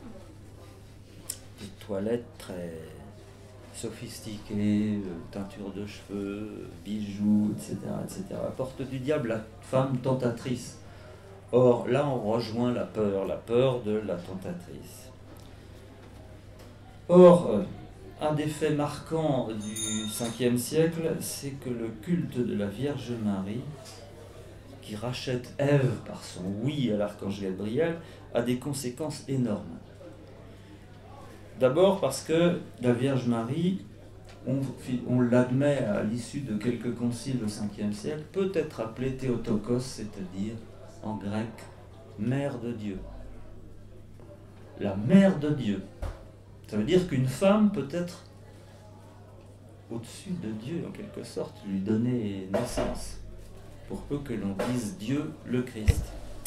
A: Des toilettes très sophistiquées, teinture de cheveux, bijoux, etc., etc. Porte du diable, la femme tentatrice. Or, là, on rejoint la peur de la tentatrice. Or, un des faits marquants du Ve siècle, c'est que le culte de la Vierge Marie, qui rachète Ève par son oui à l'archange Gabriel, a des conséquences énormes. D'abord parce que la Vierge Marie, on l'admet à l'issue de quelques conciles au Ve siècle, peut être appelée Théotokos, c'est-à-dire en grec, mère de Dieu. La mère de Dieu. Ça veut dire qu'une femme peut être au-dessus de Dieu, en quelque sorte, lui donner naissance, pour peu que l'on dise Dieu le Christ.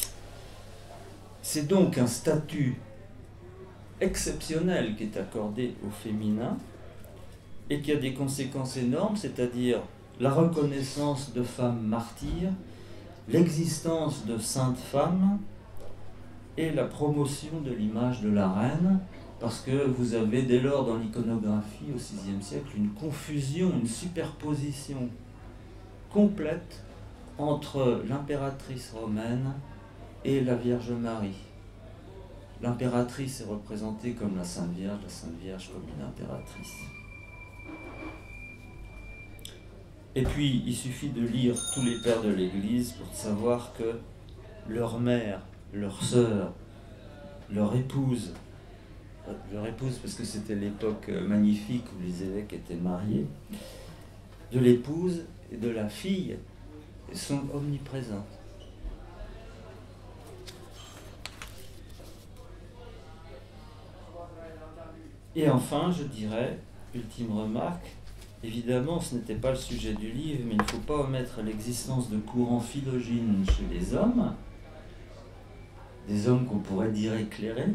A: C'est donc un statut exceptionnel qui est accordé au féminin et qui a des conséquences énormes, c'est-à-dire la reconnaissance de femmes martyrs, l'existence de saintes femmes et la promotion de l'image de la reine, parce que vous avez dès lors dans l'iconographie au VIe siècle une confusion, une superposition complète entre l'impératrice romaine et la Vierge Marie. L'impératrice est représentée comme la Sainte Vierge comme une impératrice. Et puis, il suffit de lire tous les pères de l'Église pour savoir que leur mère, leur sœur, leur épouse parce que c'était l'époque magnifique où les évêques étaient mariés, de l'épouse et de la fille sont omniprésentes. Et enfin, je dirais, ultime remarque, évidemment ce n'était pas le sujet du livre, mais il ne faut pas omettre l'existence de courants philogynes chez les hommes, des hommes qu'on pourrait dire éclairés.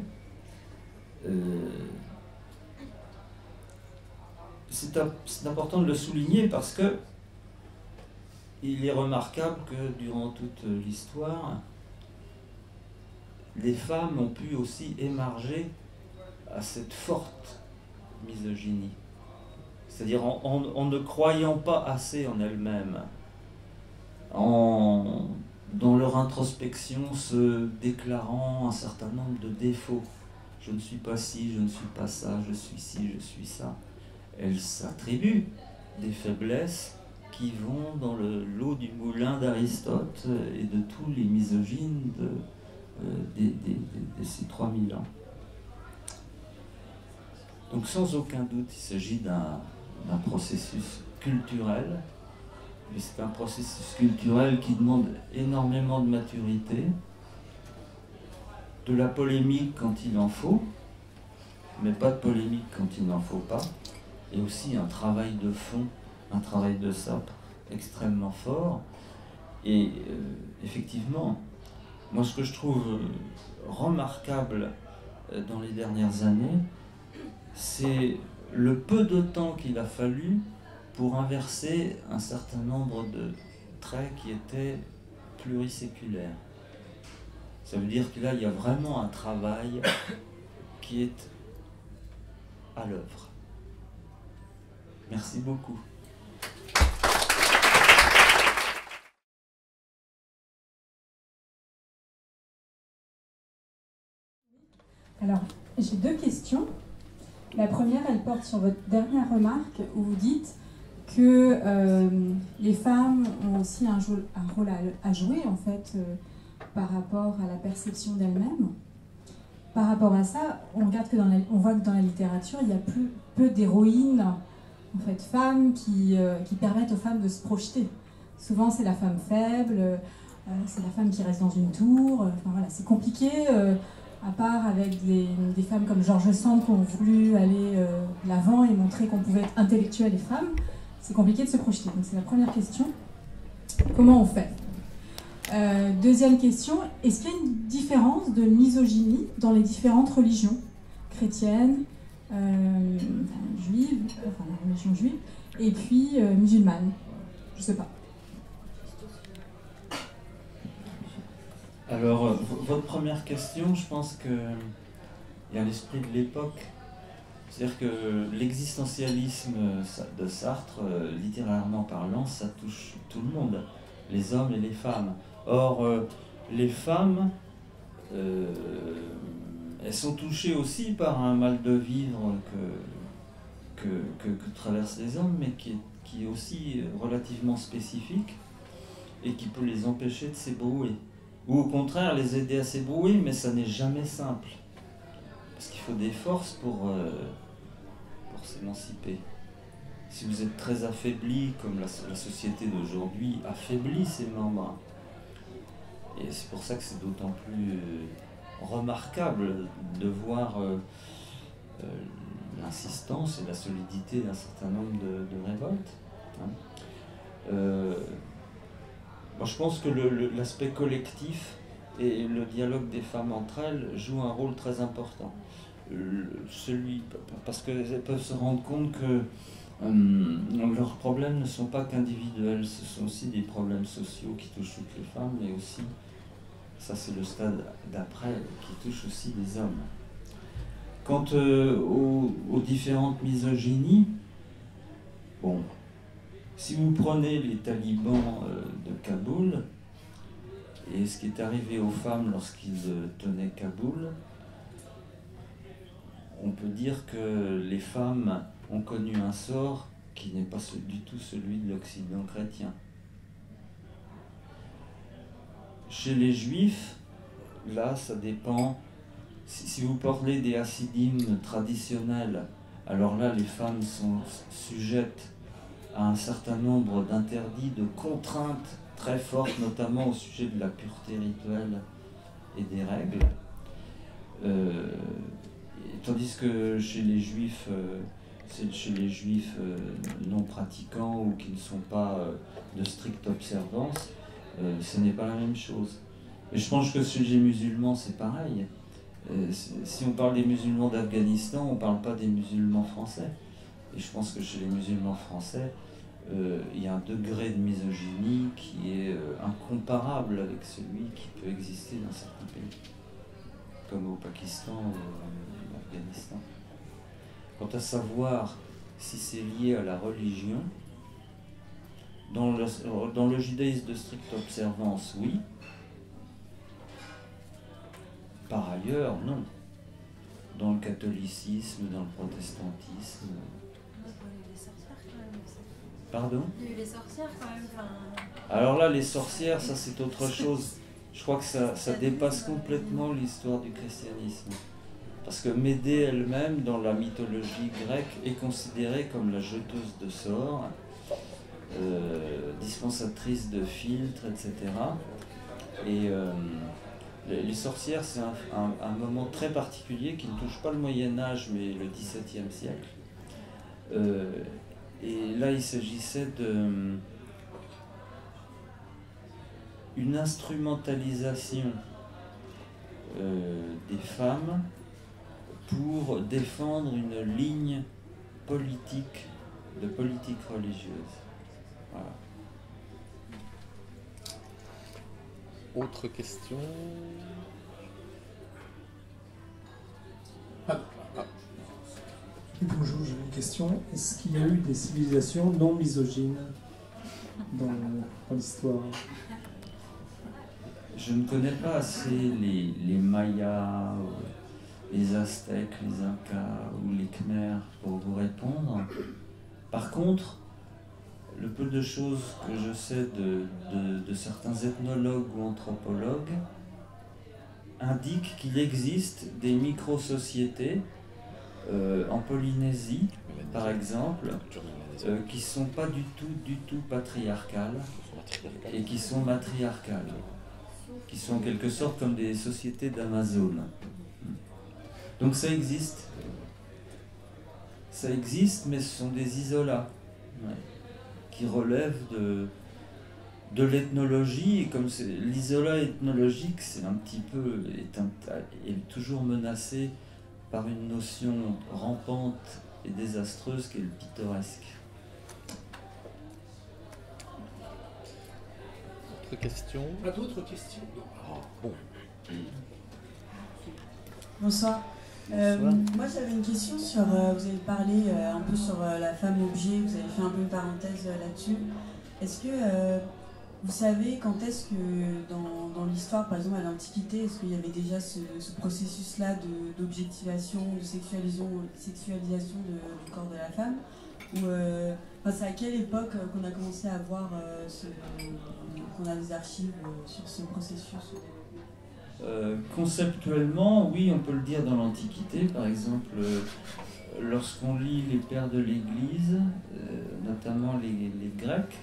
A: C'est important de le souligner parce que il est remarquable que durant toute l'histoire, les femmes ont pu aussi émarger à cette forte misogynie. C'est-à-dire en ne croyant pas assez en elles-mêmes, dans leur introspection se déclarant un certain nombre de défauts. Je ne suis pas ci, je ne suis pas ça, je suis ci, je suis ça. Elles s'attribuent des faiblesses qui vont dans le lot du moulin d'Aristote et de tous les misogynes de ces 3000 ans. Donc sans aucun doute, il s'agit d'un processus culturel, mais c'est un processus culturel qui demande énormément de maturité, de la polémique quand il en faut, mais pas de polémique quand il n'en faut pas, et aussi un travail de fond, un travail de sape extrêmement fort. Et effectivement, moi ce que je trouve remarquable dans les dernières années, c'est le peu de temps qu'il a fallu pour inverser un certain nombre de traits qui étaient pluriséculaires. Ça veut dire que là, il y a vraiment un travail qui est à l'œuvre. Merci beaucoup.
C: Alors, j'ai 2 questions. La première, elle porte sur votre dernière remarque où vous dites que les femmes ont aussi un rôle à jouer en fait par rapport à la perception d'elles-mêmes. Par rapport à ça, on voit que dans la littérature, il y a peu d'héroïnes, en fait, femmes qui permettent aux femmes de se projeter. Souvent, c'est la femme faible, c'est la femme qui reste dans une tour. Enfin voilà, c'est compliqué. À part avec des femmes comme George Sand qui ont voulu aller de l'avant et montrer qu'on pouvait être intellectuelle et femme, c'est compliqué de se projeter. Donc c'est la première question. Comment on fait ? Deuxième question, est-ce qu'il y a une différence de misogynie dans les différentes religions chrétiennes, juives, enfin la religion juive, et puis musulmane ? Je ne sais pas.
A: Alors, votre première question, je pense qu'il y a l'esprit de l'époque. C'est-à-dire que l'existentialisme de Sartre, littérairement parlant, ça touche tout le monde, les hommes et les femmes. Or, les femmes, elles sont touchées aussi par un mal de vivre que traversent les hommes, mais qui est aussi relativement spécifique et qui peut les empêcher de s'ébrouer. Ou au contraire, les aider à s'ébrouer, mais ça n'est jamais simple. Parce qu'il faut des forces pour s'émanciper. Si vous êtes très affaibli, comme la société d'aujourd'hui affaiblit ses membres, et c'est pour ça que c'est d'autant plus remarquable de voir l'insistance et la solidité d'un certain nombre de révoltes. Moi, je pense que l'aspect collectif et le dialogue des femmes entre elles jouent un rôle très important. Parce qu'elles peuvent se rendre compte que leurs problèmes ne sont pas qu'individuels, ce sont aussi des problèmes sociaux qui touchent toutes les femmes, mais aussi, ça c'est le stade d'après, qui touche aussi les hommes. Quant aux différentes misogynies, bon, si vous prenez les talibans de Kaboul, et ce qui est arrivé aux femmes lorsqu'ils tenaient Kaboul, on peut dire que les femmes ont connu un sort qui n'est pas du tout celui de l'Occident chrétien. Chez les Juifs, là, ça dépend. Si vous parlez des hassidim traditionnels, alors là, les femmes sont sujettes à un certain nombre d'interdits, de contraintes très fortes, notamment au sujet de la pureté rituelle et des règles. Tandis que chez les juifs, non pratiquants ou qui ne sont pas de stricte observance, ce n'est pas la même chose. Et je pense que chez les musulmans, c'est pareil. Si on parle des musulmans d'Afghanistan, on ne parle pas des musulmans français. Et je pense que chez les musulmans français, il y a un degré de misogynie qui est incomparable avec celui qui peut exister dans certains pays, comme au Pakistan ou en Afghanistan. Quant à savoir si c'est lié à la religion. Dans le judaïsme de stricte observance, oui. Par ailleurs, non. Dans le catholicisme, dans le protestantisme.
D: Les sorcières quand même.
A: Pardon?
D: Il y a eu les sorcières quand même.
A: Alors là, les sorcières, ça c'est autre chose. Je crois que ça dépasse complètement l'histoire du christianisme. Parce que Médée elle-même, dans la mythologie grecque, est considérée comme la jeteuse de sorts, dispensatrice de filtres, etc. Et les sorcières, c'est un moment très particulier qui ne touche pas le Moyen-Âge, mais le XVIIe siècle. Et là, il s'agissait d'une instrumentalisation des femmes pour défendre une ligne politique, de politique religieuse. Voilà.
B: Autre question?
E: Bonjour, j'ai une question. Est-ce qu'il y a eu des civilisations non misogynes dans l'histoire?
A: Je ne connais pas assez les Mayas, les Aztèques, les Incas ou les Khmers pour vous répondre. Par contre, le peu de choses que je sais de certains ethnologues ou anthropologues indiquent qu'il existe des micro-sociétés en Polynésie, par exemple, qui ne sont pas du tout patriarcales et qui sont matriarcales, qui sont en quelque sorte comme des sociétés d'Amazon. Donc ça existe. Ça existe, mais ce sont des isolats qui relèvent de l'ethnologie. Et comme l'isolat ethnologique, c'est un petit peu, est toujours menacé par une notion rampante et désastreuse qui est le pittoresque.
B: Autre question?
F: Pas d'autres questions?
B: Bon.
G: Bonsoir. Moi j'avais une question sur, vous avez parlé un peu sur la femme objet, vous avez fait un peu une parenthèse là-dessus. Est-ce que vous savez quand est-ce que dans l'histoire, par exemple à l'Antiquité, est-ce qu'il y avait déjà ce processus-là d'objectivation, de sexualisation du corps de la femme? Ou c'est à quelle époque qu'on a commencé à voir, qu'on a des archives sur ce processus?
A: Conceptuellement, oui, on peut le dire dans l'Antiquité. Par exemple, lorsqu'on lit les pères de l'Église, notamment les Grecs,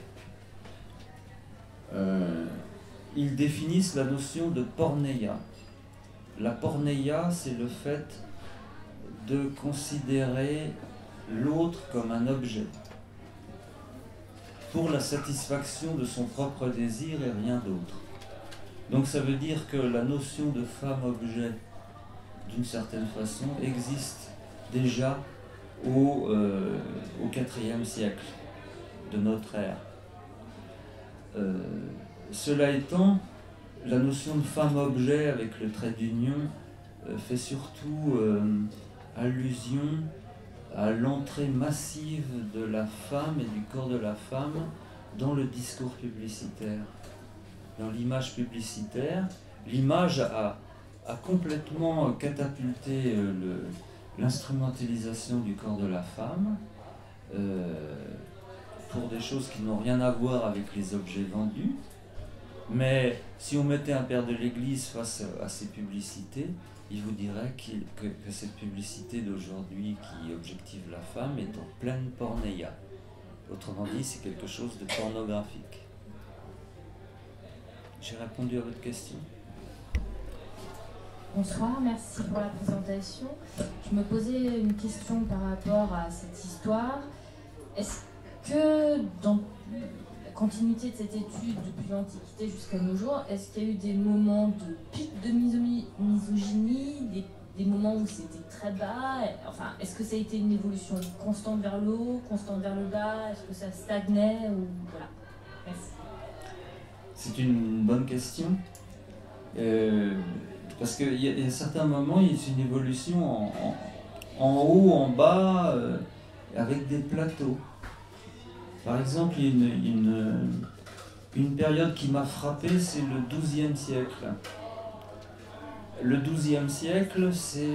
A: ils définissent la notion de porneia. La porneia, c'est le fait de considérer l'autre comme un objet pour la satisfaction de son propre désir et rien d'autre. Donc ça veut dire que la notion de femme-objet, d'une certaine façon, existe déjà au IVe siècle de notre ère. Cela étant, la notion de femme-objet avec le trait d'union fait surtout allusion à l'entrée massive de la femme et du corps de la femme dans le discours publicitaire. Dans l'image publicitaire, l'image a complètement catapulté l'instrumentalisation du corps de la femme pour des choses qui n'ont rien à voir avec les objets vendus. Mais si on mettait un père de l'Église face à ces publicités, il vous dirait que cette publicité d'aujourd'hui qui objective la femme est en pleine porneia. Autrement dit, c'est quelque chose de pornographique. J'ai répondu à votre question.
H: Bonsoir, merci pour la présentation. Je me posais une question par rapport à cette histoire. Est-ce que dans la continuité de cette étude depuis l'Antiquité jusqu'à nos jours, est-ce qu'il y a eu des moments de pic de misogynie, des moments où c'était très bas? Enfin, est-ce que ça a été une évolution constante vers le haut, constante vers le bas? Est-ce que ça stagnait ou... Voilà. Merci.
A: C'est une bonne question. Parce qu'il y a certains moments, il y a une évolution en haut, en bas. avec des plateaux. Par exemple, une période qui m'a frappé, c'est le XIIe siècle. Le XIIe siècle, c'est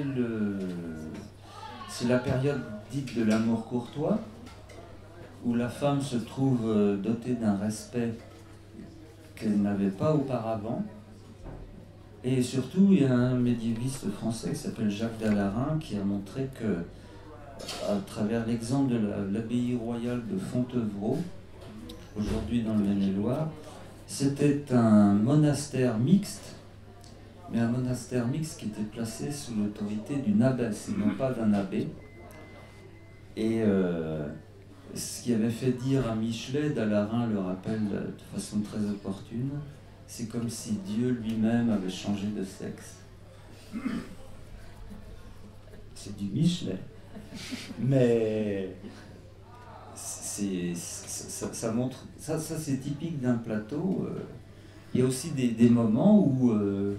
A: la période dite de l'amour courtois, où la femme se trouve dotée d'un respect qu'elle n'avait pas auparavant. Et surtout, il y a un médiéviste français qui s'appelle Jacques Dallarin qui a montré que, à travers l'exemple de l'abbaye royale de Fontevraud, aujourd'hui dans le Maine-et-Loire, c'était un monastère mixte, mais un monastère mixte qui était placé sous l'autorité d'une abbesse et non pas d'un abbé. Et ce qui avait fait dire à Michelet, Dallarin le rappelle de façon très opportune, c'est comme si Dieu lui-même avait changé de sexe. C'est du Michelet. Mais ça montre, ça c'est typique d'un plateau. Il y a aussi des moments où,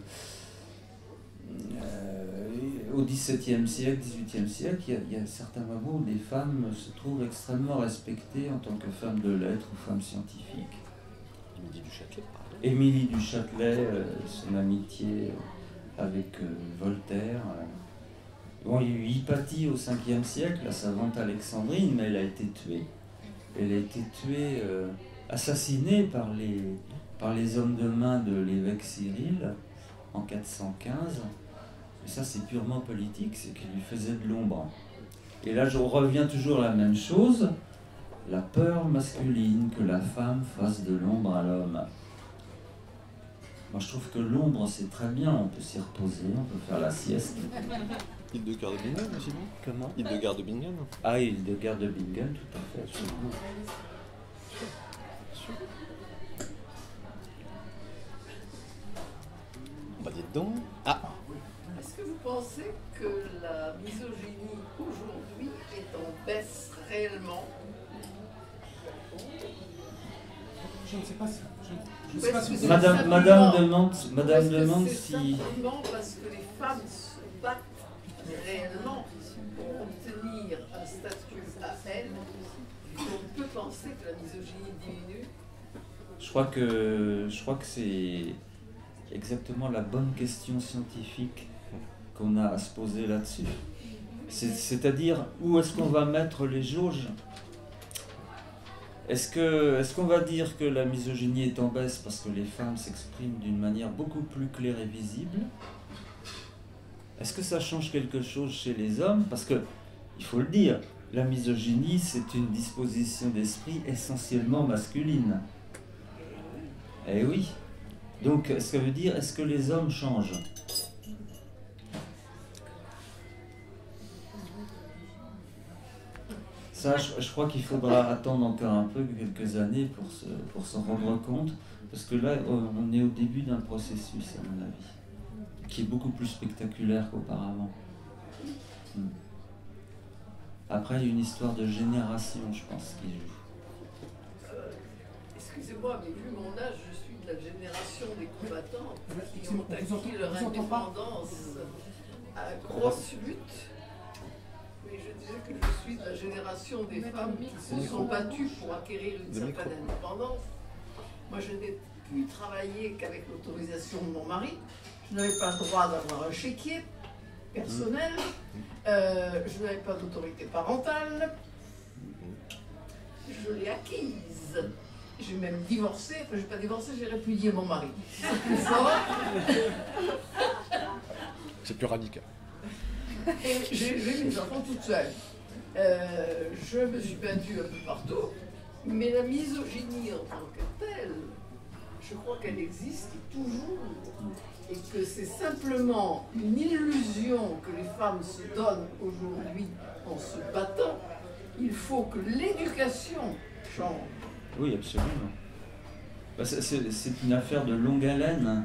A: au XVIIe siècle, XVIIIe siècle, il y a certains moments où les femmes se trouvent extrêmement respectées en tant que femmes de lettres ou femmes scientifiques.
B: Émilie du Châtelet, par exemple.
A: Émilie du Châtelet, son amitié avec Voltaire. Bon, il y a eu Hypatie au 5e siècle, la savante alexandrine, mais elle a été tuée. Elle a été tuée, assassinée par les hommes de main de l'évêque Cyril en 415. Et ça, c'est purement politique, c'est qu'il lui faisait de l'ombre. Et là, je reviens toujours à la même chose, la peur masculine que la femme fasse de l'ombre à l'homme. Moi, je trouve que l'ombre, c'est très bien, on peut s'y reposer, on peut faire la sieste.
B: Hildegard de Bingen aussi, non?
A: Comment?
B: Hildegard de Bingen.
A: Ah, Hildegard de Bingen, tout à fait, absolument.
B: Bah dites donc. Ah,
F: Est-ce que vous pensez que la misogynie aujourd'hui est en baisse réellement?
E: Je ne sais pas si. Je
F: Ou
E: sais pas
F: est-ce
E: si
F: que
E: vous-
F: c'est
A: Madame demande,
F: Est-ce que
A: demande
F: c'est
A: si...
F: simplement parce que les femmes se battent réellement pour obtenir un statut à elles qu'on peut penser que la misogynie diminue?
A: Je crois que c'est exactement la bonne question scientifique qu'on a à se poser là-dessus. C'est-à-dire, où est-ce qu'on va mettre les jauges? Est-ce qu'on va dire que la misogynie est en baisse parce que les femmes s'expriment d'une manière beaucoup plus claire et visible? Est-ce que ça change quelque chose chez les hommes? Parce que, il faut le dire, la misogynie, c'est une disposition d'esprit essentiellement masculine. Eh oui. Donc, ça veut dire, est-ce que les hommes changent? Ça, je crois qu'il faudra attendre encore un peu, quelques années pour s'en rendre compte, parce que là, on est au début d'un processus, à mon avis, qui est beaucoup plus spectaculaire qu'auparavant. Après, il y a une histoire de génération, je pense, qui joue.
F: Excusez-moi, mais vu mon âge, je suis de la génération des combattantes qui
E: Excusez-moi,
F: ont acquis leur
E: vous entends pas.
F: indépendance à grosse lutte. Mais je disais que je suis de la génération des femmes qui se sont battues pour acquérir une certaine indépendance. Moi, je n'ai pu travailler qu'avec l'autorisation de mon mari. Je n'avais pas le droit d'avoir un chéquier personnel. Je n'avais pas d'autorité parentale. Je l'ai acquise. J'ai même divorcé. Enfin, je n'ai pas divorcé, j'ai répudié mon mari. C'est plus fort.
B: c'est plus radical.
F: Et j'ai élevé mes enfants toute seule. Je me suis battue un peu partout, mais la misogynie en tant que telle, je crois qu'elle existe toujours, et que c'est simplement une illusion que les femmes se donnent aujourd'hui en se battant. Il faut que l'éducation change.
A: Oui, absolument. Bah, c'est une affaire de longue haleine,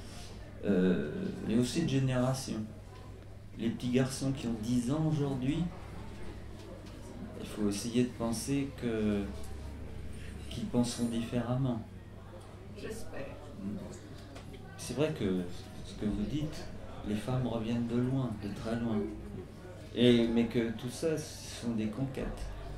A: et aussi de génération. Les petits garçons qui ont 10 ans aujourd'hui, il faut essayer de penser qu'ils penseront différemment.
F: J'espère.
A: C'est vrai que ce que vous dites, les femmes reviennent de loin, de très loin. Mais que tout ça, ce sont des conquêtes.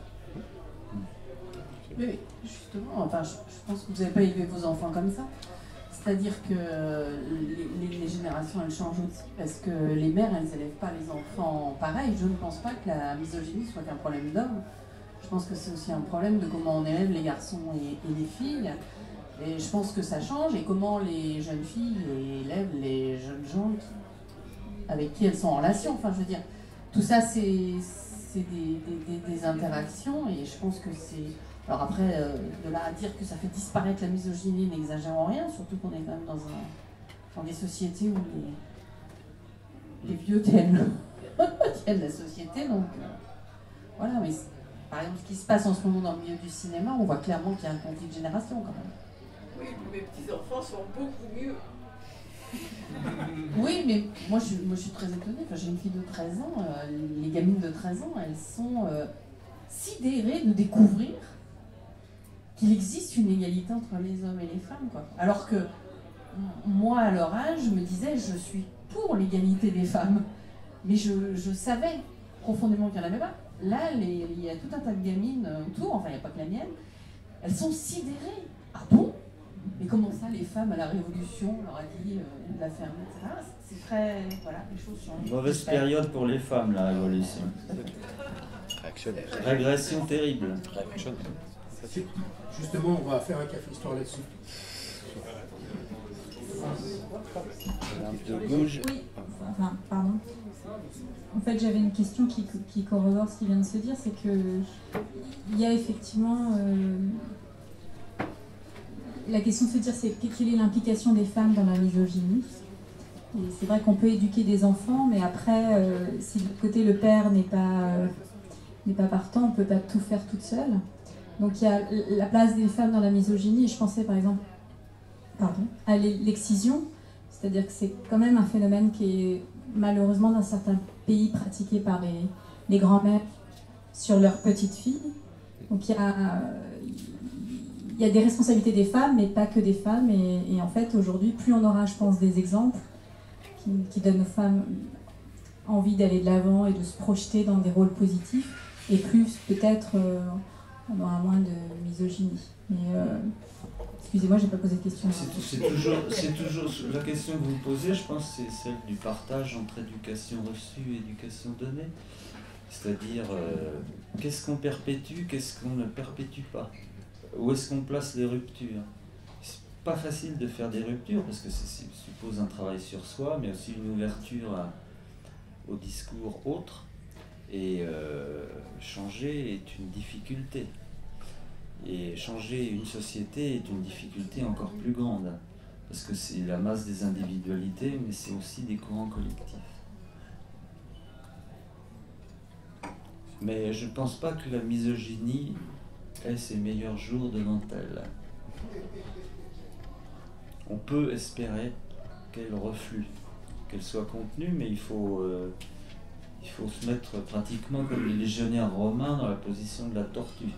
I: Oui, justement, enfin, je pense que vous n'avez pas élevé vos enfants comme ça. C'est-à-dire que les générations, elles changent aussi, parce que les mères, elles n'élèvent pas les enfants pareil. Je ne pense pas que la misogynie soit qu'un problème d'homme. Je pense que c'est aussi un problème de comment on élève les garçons et les filles. Et je pense que ça change, et comment les jeunes filles élèvent les jeunes gens avec qui elles sont en relation. Enfin, je veux dire, tout ça, c'est des interactions, et je pense que c'est... Alors après, de là à dire que ça fait disparaître la misogynie, n'exagérons rien, surtout qu'on est quand même dans des sociétés où les vieux tiennent la société, donc voilà. Mais par exemple, ce qui se passe en ce moment dans le milieu du cinéma, on voit clairement qu'il y a un conflit de génération quand même.
F: Oui, mes petits-enfants sont beaucoup mieux.
I: Oui, mais moi je suis très étonnée. Enfin, j'ai une fille de 13 ans, les gamines de 13 ans, elles sont sidérées de découvrir qu'il existe une égalité entre les hommes et les femmes, quoi. Alors que moi, à leur âge, je me disais, je suis pour l'égalité des femmes. Mais je savais profondément qu'il n'y en avait pas. Là, il y a tout un tas de gamines autour, enfin, il n'y a pas que la mienne, elles sont sidérées. Ah bon? Mais comment ça, les femmes à la Révolution, on leur a dit de la fermer, etc. C'est très... Voilà, les choses changent.
A: Mauvaise période pour les femmes, la Révolution.
B: Réactionnaire.
A: Régression terrible.
B: Réactionnaire.
J: Justement, on va faire un café histoire là-dessus.
B: De gauche.
C: Oui, enfin, pardon. En fait, j'avais une question qui corrobore ce qui vient de se dire, c'est que il y a effectivement la question de se dire, c'est quelle est l'implication des femmes dans la misogynie. Et c'est vrai qu'on peut éduquer des enfants, mais après, si de l'autre côté le père n'est pas partant, on ne peut pas tout faire toute seule. Donc il y a la place des femmes dans la misogynie, et je pensais par exemple à l'excision, c'est-à-dire que c'est quand même un phénomène qui est malheureusement dans certains pays pratiqué par les grands-mères sur leurs petites filles. Donc il y a des responsabilités des femmes, mais pas que des femmes, et en fait aujourd'hui, plus on aura, je pense, des exemples qui donnent aux femmes envie d'aller de l'avant et de se projeter dans des rôles positifs, et plus peut-être on aura moins de misogynie. Mais excusez-moi, j'ai pas posé de question.
A: C'est toujours la question que vous posez, je pense, c'est celle du partage entre éducation reçue et éducation donnée. C'est-à-dire, qu'est-ce qu'on perpétue, qu'est-ce qu'on ne perpétue pas? Où est-ce qu'on place les ruptures? C'est pas facile de faire des ruptures parce que ça suppose un travail sur soi, mais aussi une ouverture au discours autre. Et changer est une difficulté. Et changer une société est une difficulté encore plus grande. Parce que c'est la masse des individualités, mais c'est aussi des courants collectifs. Mais je ne pense pas que la misogynie ait ses meilleurs jours devant elle. On peut espérer qu'elle reflue, qu'elle soit contenue, mais il faut se mettre pratiquement comme les légionnaires romains dans la position de la tortue.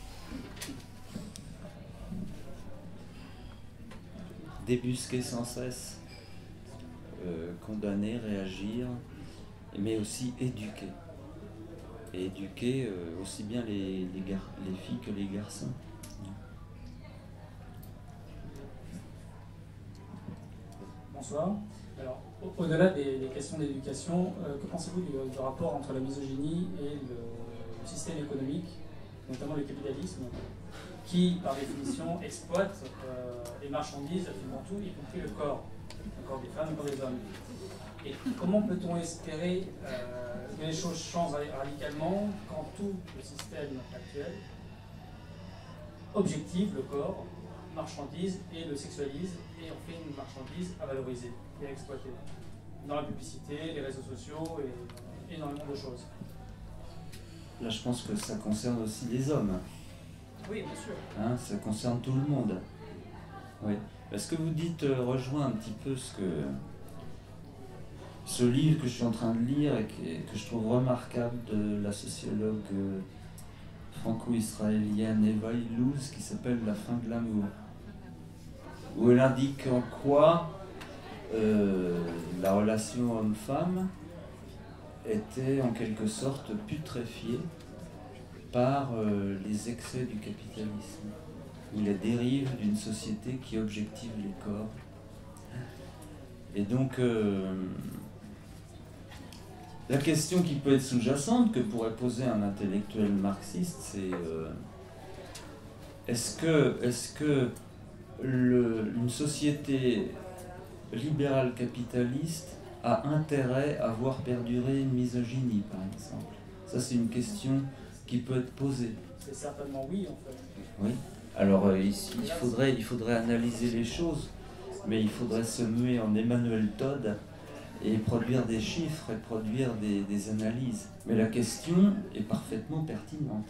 A: Débusquer sans cesse, condamner, réagir, mais aussi éduquer. Et éduquer aussi bien les filles que les garçons.
E: Bonsoir. Alors, au-delà des questions d'éducation, que pensez-vous du rapport entre la misogynie et le système économique, notamment le capitalisme, qui, par définition, exploite les marchandises, absolument tout, y compris le corps des femmes, le corps des hommes. Et comment peut-on espérer que les choses changent radicalement quand tout le système actuel objective le corps, marchandise et le sexualise et en fait une marchandise à valoriser et à exploiter dans la publicité, les réseaux sociaux et énormément de choses.
A: Là, je pense que ça concerne aussi les hommes.
E: Oui, bien sûr.
A: Hein, ça concerne tout le monde. Oui. Est-ce que vous dites rejoint un petit peu ce livre que je suis en train de lire et que je trouve remarquable de la sociologue franco-israélienne Eva Illouz qui s'appelle La fin de l'amour, où elle indique en quoi la relation homme-femme était en quelque sorte putréfiée par les excès du capitalisme, ou la dérive d'une société qui objective les corps. Et donc, la question qui peut être sous-jacente, que pourrait poser un intellectuel marxiste, c'est est-ce que une société libérale capitaliste a intérêt à voir perdurer une misogynie, par exemple? Ça, c'est une question qui peut être posée.
E: C'est certainement oui, en fait.
A: Oui. Alors, il faudrait analyser les choses, mais il faudrait se muer en Emmanuel Todd et produire des chiffres et produire des analyses. Mais la question est parfaitement pertinente.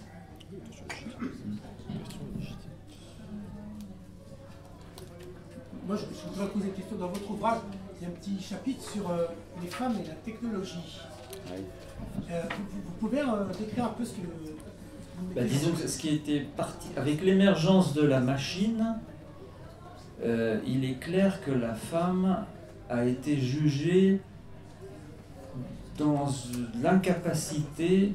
J: Moi, je voudrais poser une question. Dans votre ouvrage, il y a un petit chapitre sur les femmes et la technologie.
A: Oui.
J: Vous pouvez décrire un peu ce que...
A: Disons que ce qui était parti avec l'émergence de la machine, il est clair que la femme a été jugée dans l'incapacité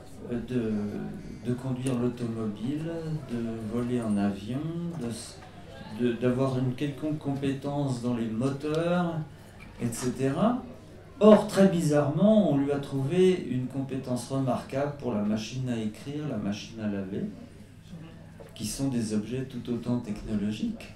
A: de conduire l'automobile, de voler en avion, d'avoir une quelconque compétence dans les moteurs, etc. Or, très bizarrement, on lui a trouvé une compétence remarquable pour la machine à écrire, la machine à laver, qui sont des objets tout autant technologiques.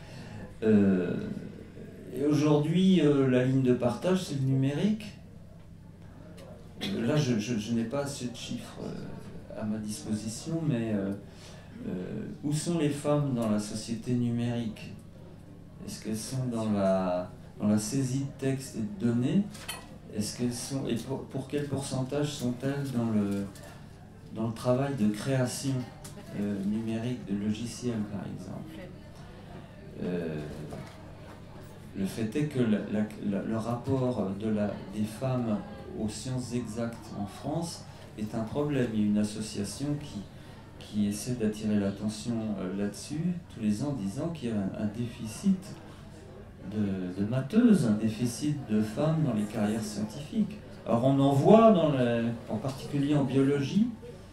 A: Et aujourd'hui, la ligne de partage, c'est le numérique. Là, je n'ai pas assez de chiffres à ma disposition, mais où sont les femmes dans la société numérique? Est-ce qu'elles sont dans la saisie de texte et de données? Est-ce qu'elles sont, et pour quel pourcentage sont-elles dans le travail de création numérique de logiciels, par exemple? Le fait est que le rapport des femmes aux sciences exactes en France est un problème. Il y a une association qui essaie d'attirer l'attention là-dessus tous les ans, disant qu'il y a un déficit de matheuses, un déficit de femmes dans les carrières scientifiques. Alors on en voit en particulier en biologie.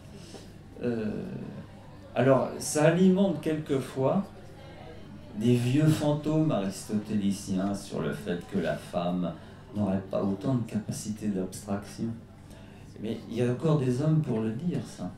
A: Alors ça alimente quelquefois des vieux fantômes aristotéliciens sur le fait que la femme n'aurait pas autant de capacité d'abstraction. Mais il y a encore des hommes pour le dire, ça.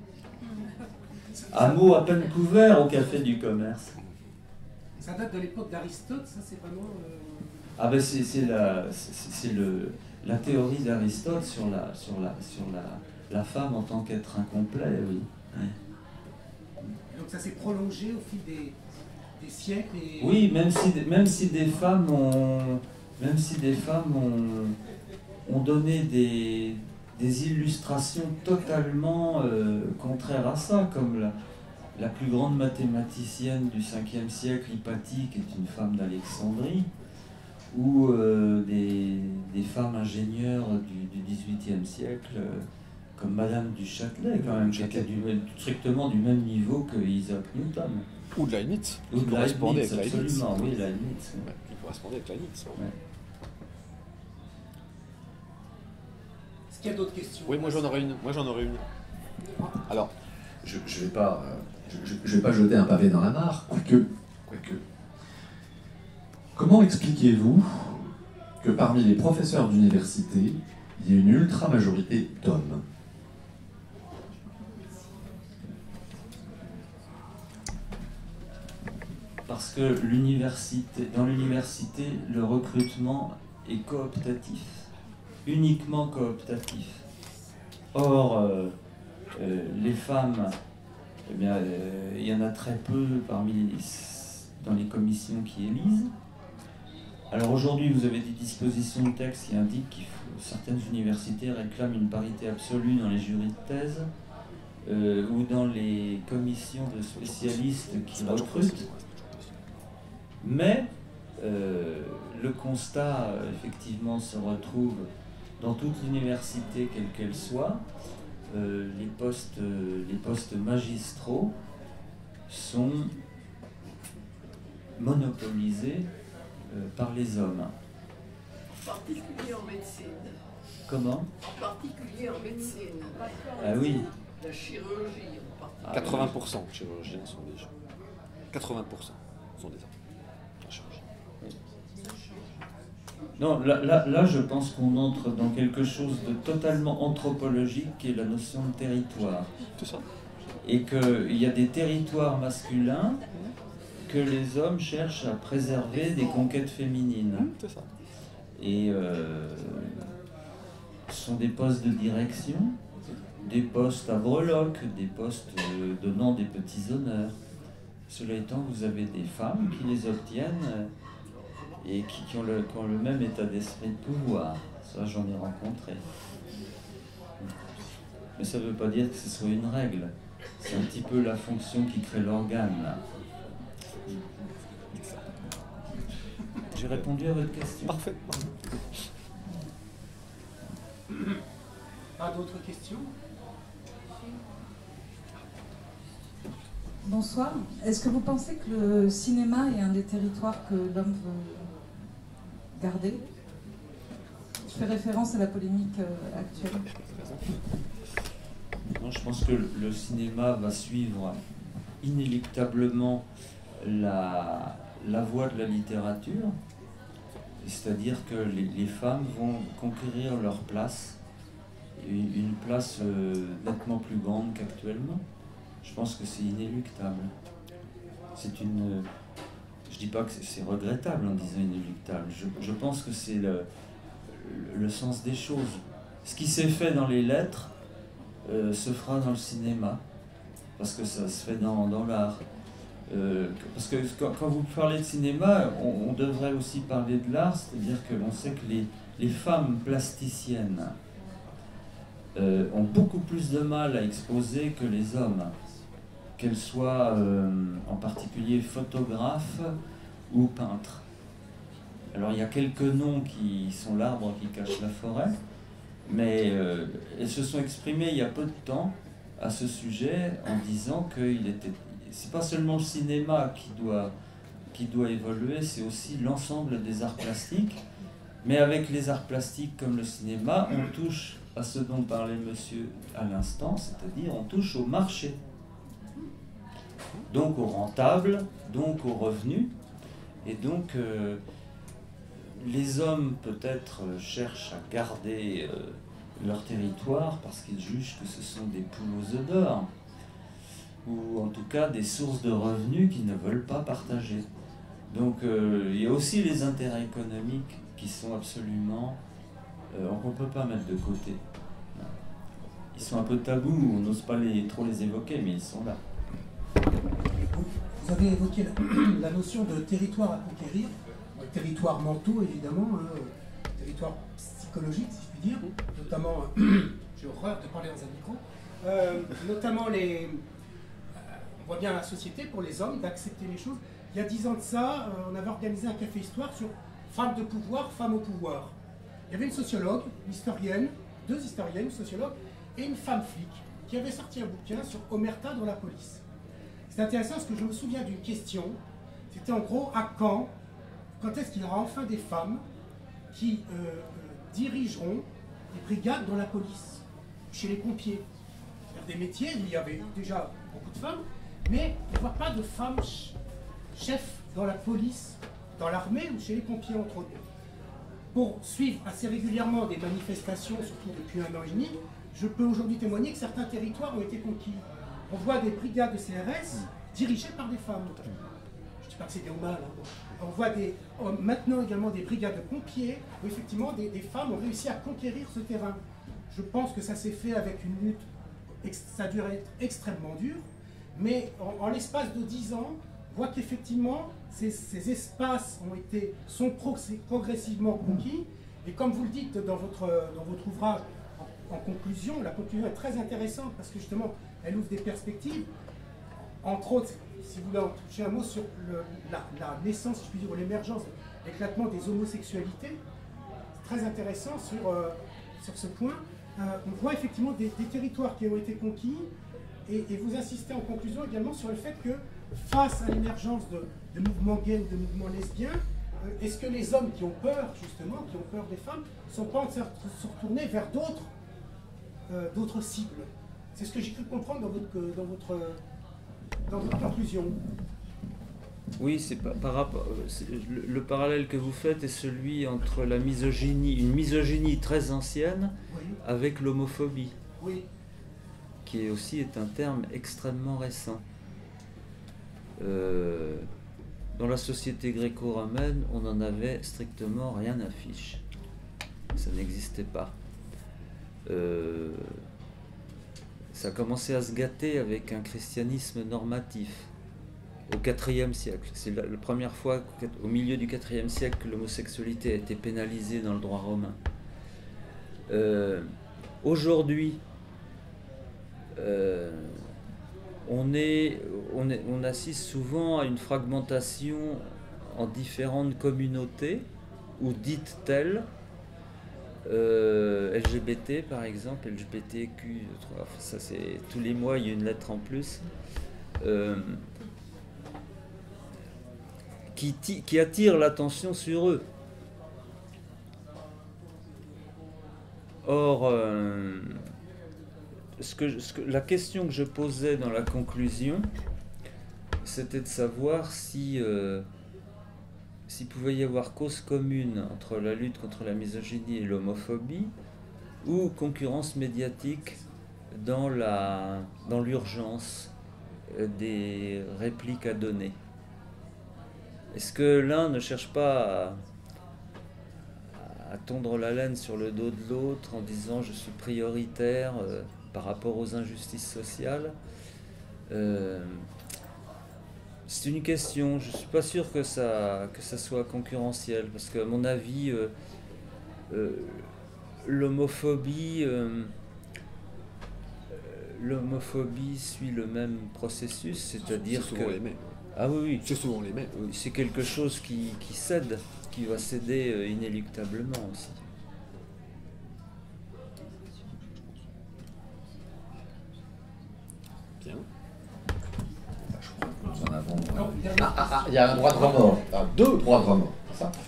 A: Un mot à peine couvert au Café du Commerce.
J: Ça date de l'époque d'Aristote, ça c'est vraiment...
A: Ah ben c'est la théorie d'Aristote sur la femme en tant qu'être incomplet, oui.
J: Donc ça s'est prolongé au fil des siècles et...
A: Oui, même si des femmes ont donné des illustrations totalement contraires à ça, comme la plus grande mathématicienne du 5e siècle, Hypatie, qui est une femme d'Alexandrie, ou des femmes ingénieures du 18e siècle, comme Madame du Châtelet, quand même, qui était strictement du même niveau que Isaac Newton.
B: Ou de Leibniz.
A: Ou de Leibniz,
B: avec Leibniz.
A: absolument, oui, Leibniz.
B: Ouais, qui correspondait avec Leibniz.
A: Ouais.
J: Est-ce qu'il y a d'autres questions?
B: Oui, moi j'en aurais une. Alors,
K: je vais pas jeter un pavé dans la mare, quoique. Comment expliquez-vous que parmi les professeurs d'université, il y ait une ultra-majorité d'hommes?
A: Parce que dans l'université, le recrutement est cooptatif, uniquement cooptatif. Or, les femmes, eh bien, il y en a très peu dans les commissions qui élisent. Alors aujourd'hui, vous avez des dispositions de texte qui indiquent que certaines universités réclament une parité absolue dans les jurys de thèse ou dans les commissions de spécialistes qui recrutent. Mais le constat, effectivement, se retrouve dans toute l'université, quelle qu'elle soit. Les postes magistraux sont monopolisés par les hommes.
F: En particulier en médecine.
A: Comment?
F: En particulier en médecine.
A: Ah oui.
F: La chirurgie en particulier.
B: 80% de chirurgiens sont des gens. 80% sont des hommes. La chirurgie.
A: Non, là, je pense qu'on entre dans quelque chose de totalement anthropologique qui est la notion de territoire.
B: C'est ça.
A: Et qu'il y a des territoires masculins que les hommes cherchent à préserver des conquêtes féminines.
B: C'est ça.
A: Et ce sont des postes de direction, des postes à breloques, des postes donnant des petits honneurs. Cela étant, vous avez des femmes qui les obtiennent et qui ont le même état d'esprit de pouvoir. Ça, j'en ai rencontré. Mais ça ne veut pas dire que ce soit une règle. C'est un petit peu la fonction qui crée l'organe, là. J'ai répondu à votre question.
B: Parfait.
J: Pas d'autres questions?
L: Bonsoir. Est-ce que vous pensez que le cinéma est un des territoires que l'homme veut garder? Je fais référence à la polémique actuelle.
A: Non, je pense que le cinéma va suivre inéluctablement la voie de la littérature, c'est-à-dire que les femmes vont conquérir leur place, une place nettement plus grande qu'actuellement. Je pense que c'est inéluctable. Je dis pas que c'est regrettable en disant inéluctable. Je pense que c'est le sens des choses. Ce qui s'est fait dans les lettres se fera dans le cinéma, parce que ça se fait dans l'art. Parce que quand vous parlez de cinéma, on devrait aussi parler de l'art, c'est-à-dire que l'on sait que les femmes plasticiennes ont beaucoup plus de mal à exposer que les hommes, qu'elles soient en particulier photographes ou peintres. Alors il y a quelques noms qui sont l'arbre qui cache la forêt, mais elles se sont exprimées il y a peu de temps à ce sujet en disant que c'est pas seulement le cinéma qui doit évoluer, c'est aussi l'ensemble des arts plastiques. Mais avec les arts plastiques comme le cinéma, on touche à ce dont parlait monsieur à l'instant, c'est-à-dire on touche au marché. Donc au rentable, donc au revenu. Et donc les hommes peut-être cherchent à garder leur territoire parce qu'ils jugent que ce sont des poules aux œufs d'or, ou en tout cas des sources de revenus qu'ils ne veulent pas partager. Donc il y a aussi les intérêts économiques qui sont absolument qu'on ne peut pas mettre de côté. Ils sont un peu tabous, on n'ose pas trop les évoquer, mais ils sont là.
J: Vous avez évoqué la notion de territoire à conquérir, territoire mentaux évidemment, territoire psychologique si je puis dire, notamment, j'ai horreur de parler dans un micro, notamment on voit bien la société pour les hommes d'accepter les choses. Il y a 10 ans de ça, on avait organisé un café histoire sur femmes de pouvoir, femmes au pouvoir. Il y avait une sociologue, une historienne, 2 historiennes, une sociologue et une femme flic qui avait sorti un bouquin sur Omerta dans la police. C'est intéressant parce que je me souviens d'une question, c'était en gros à quand est-ce qu'il y aura enfin des femmes qui dirigeront des brigades dans la police, chez les pompiers, c'est-à-dire des métiers où il y avait déjà beaucoup de femmes, mais on ne voit pas de femmes chefs dans la police, dans l'armée ou chez les pompiers entre autres. Pour suivre assez régulièrement des manifestations, surtout depuis 1 an et demi, je peux aujourd'hui témoigner que certains territoires ont été conquis. On voit des brigades de CRS dirigées par des femmes. Je ne dis pas que c'est bien ou mal. On voit maintenant également des brigades de pompiers où effectivement des femmes ont réussi à conquérir ce terrain. Je pense que ça s'est fait avec une lutte, ça a dû être extrêmement dur, mais en l'espace de 10 ans, on voit qu'effectivement ces espaces sont progressivement conquis. Et comme vous le dites dans votre ouvrage, en conclusion, la conclusion est très intéressante parce que justement, elle ouvre des perspectives. Entre autres, si vous voulez en toucher un mot sur la naissance, si je puis dire, ou l'émergence, l'éclatement des homosexualités, c'est très intéressant sur ce point. On voit effectivement des territoires qui ont été conquis et vous insistez en conclusion également sur le fait que face à l'émergence de mouvements gays ou de mouvements lesbiens, est-ce que les hommes qui ont peur, justement, qui ont peur des femmes, ne sont pas en train de se retourner vers d'autres cibles? C'est ce que j'ai cru comprendre dans votre conclusion.
A: Oui, c'est par rapport. Le parallèle que vous faites est celui entre la misogynie, une misogynie très ancienne,
J: Oui.
A: avec l'homophobie,
J: Oui.
A: qui est un terme extrêmement récent. Dans la société gréco-romaine, on n'en avait strictement rien à fiche. Ça n'existait pas. Ça a commencé à se gâter avec un christianisme normatif au IVe siècle. C'est la première fois au milieu du IVe siècle que l'homosexualité a été pénalisée dans le droit romain. Aujourd'hui, on assiste souvent à une fragmentation en différentes communautés, ou dites telles, LGBT par exemple, LGBTQ, ça c'est tous les mois il y a une lettre en plus, qui attire l'attention sur eux. Or, la question que je posais dans la conclusion, c'était de savoir s'il pouvait y avoir cause commune entre la lutte contre la misogynie et l'homophobie, ou concurrence médiatique dans l'urgence des répliques à donner. Est-ce que l'un ne cherche pas à tondre la laine sur le dos de l'autre en disant je suis prioritaire par rapport aux injustices sociales? C'est une question. Je ne suis pas sûr que ça soit concurrentiel, parce qu'à mon avis, l'homophobie suit le même processus, c'est-à-dire que...
B: C'est souvent les mêmes.
A: Ah oui, oui.
B: C'est souvent les mêmes.
A: Oui, c'est quelque chose qui cède, qui va céder inéluctablement aussi.
B: Bien.
K: Nous en avons... il y a un droit de remords. Enfin, 2 droits de remords, c'est ça?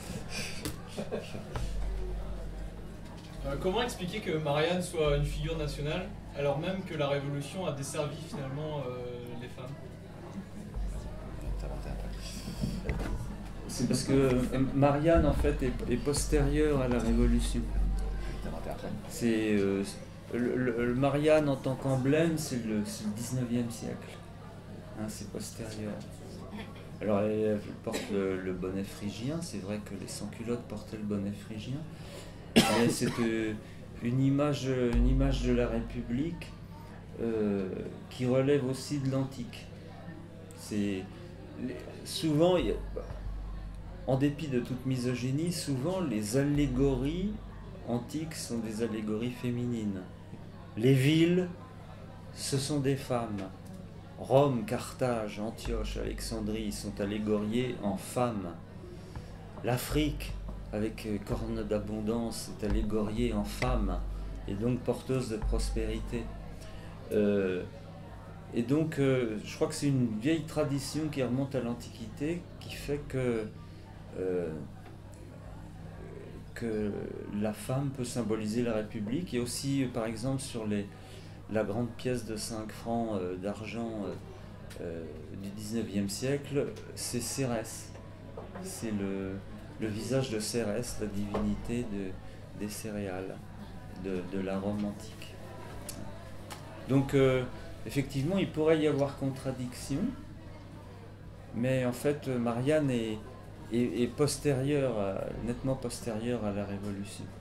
M: Comment expliquer que Marianne soit une figure nationale, alors même que la Révolution a desservi finalement les femmes?
A: C'est parce que Marianne, en fait, est postérieure à la Révolution. C'est le Marianne en tant qu'emblème, c'est le 19e siècle. Hein, c'est postérieur. Alors, elle porte le bonnet phrygien. C'est vrai que les sans-culottes portaient le bonnet phrygien. Mais c'est une image de la République qui relève aussi de l'antique. Souvent, en dépit de toute misogynie, souvent les allégories antiques sont des allégories féminines. Les villes, ce sont des femmes. Rome, Carthage, Antioche, Alexandrie sont allégoriées en femmes. L'Afrique, avec corne d'abondance, est allégoriée en femmes, et donc porteuse de prospérité. Et donc, je crois que c'est une vieille tradition qui remonte à l'Antiquité, qui fait que la femme peut symboliser la République. Et aussi, par exemple, sur la grande pièce de 5 francs d'argent du 19e siècle, c'est Cérès. C'est le visage de Cérès, la divinité des céréales, de la Rome antique. Donc, effectivement, il pourrait y avoir contradiction, mais en fait, Marianne est postérieure, nettement postérieure à la Révolution.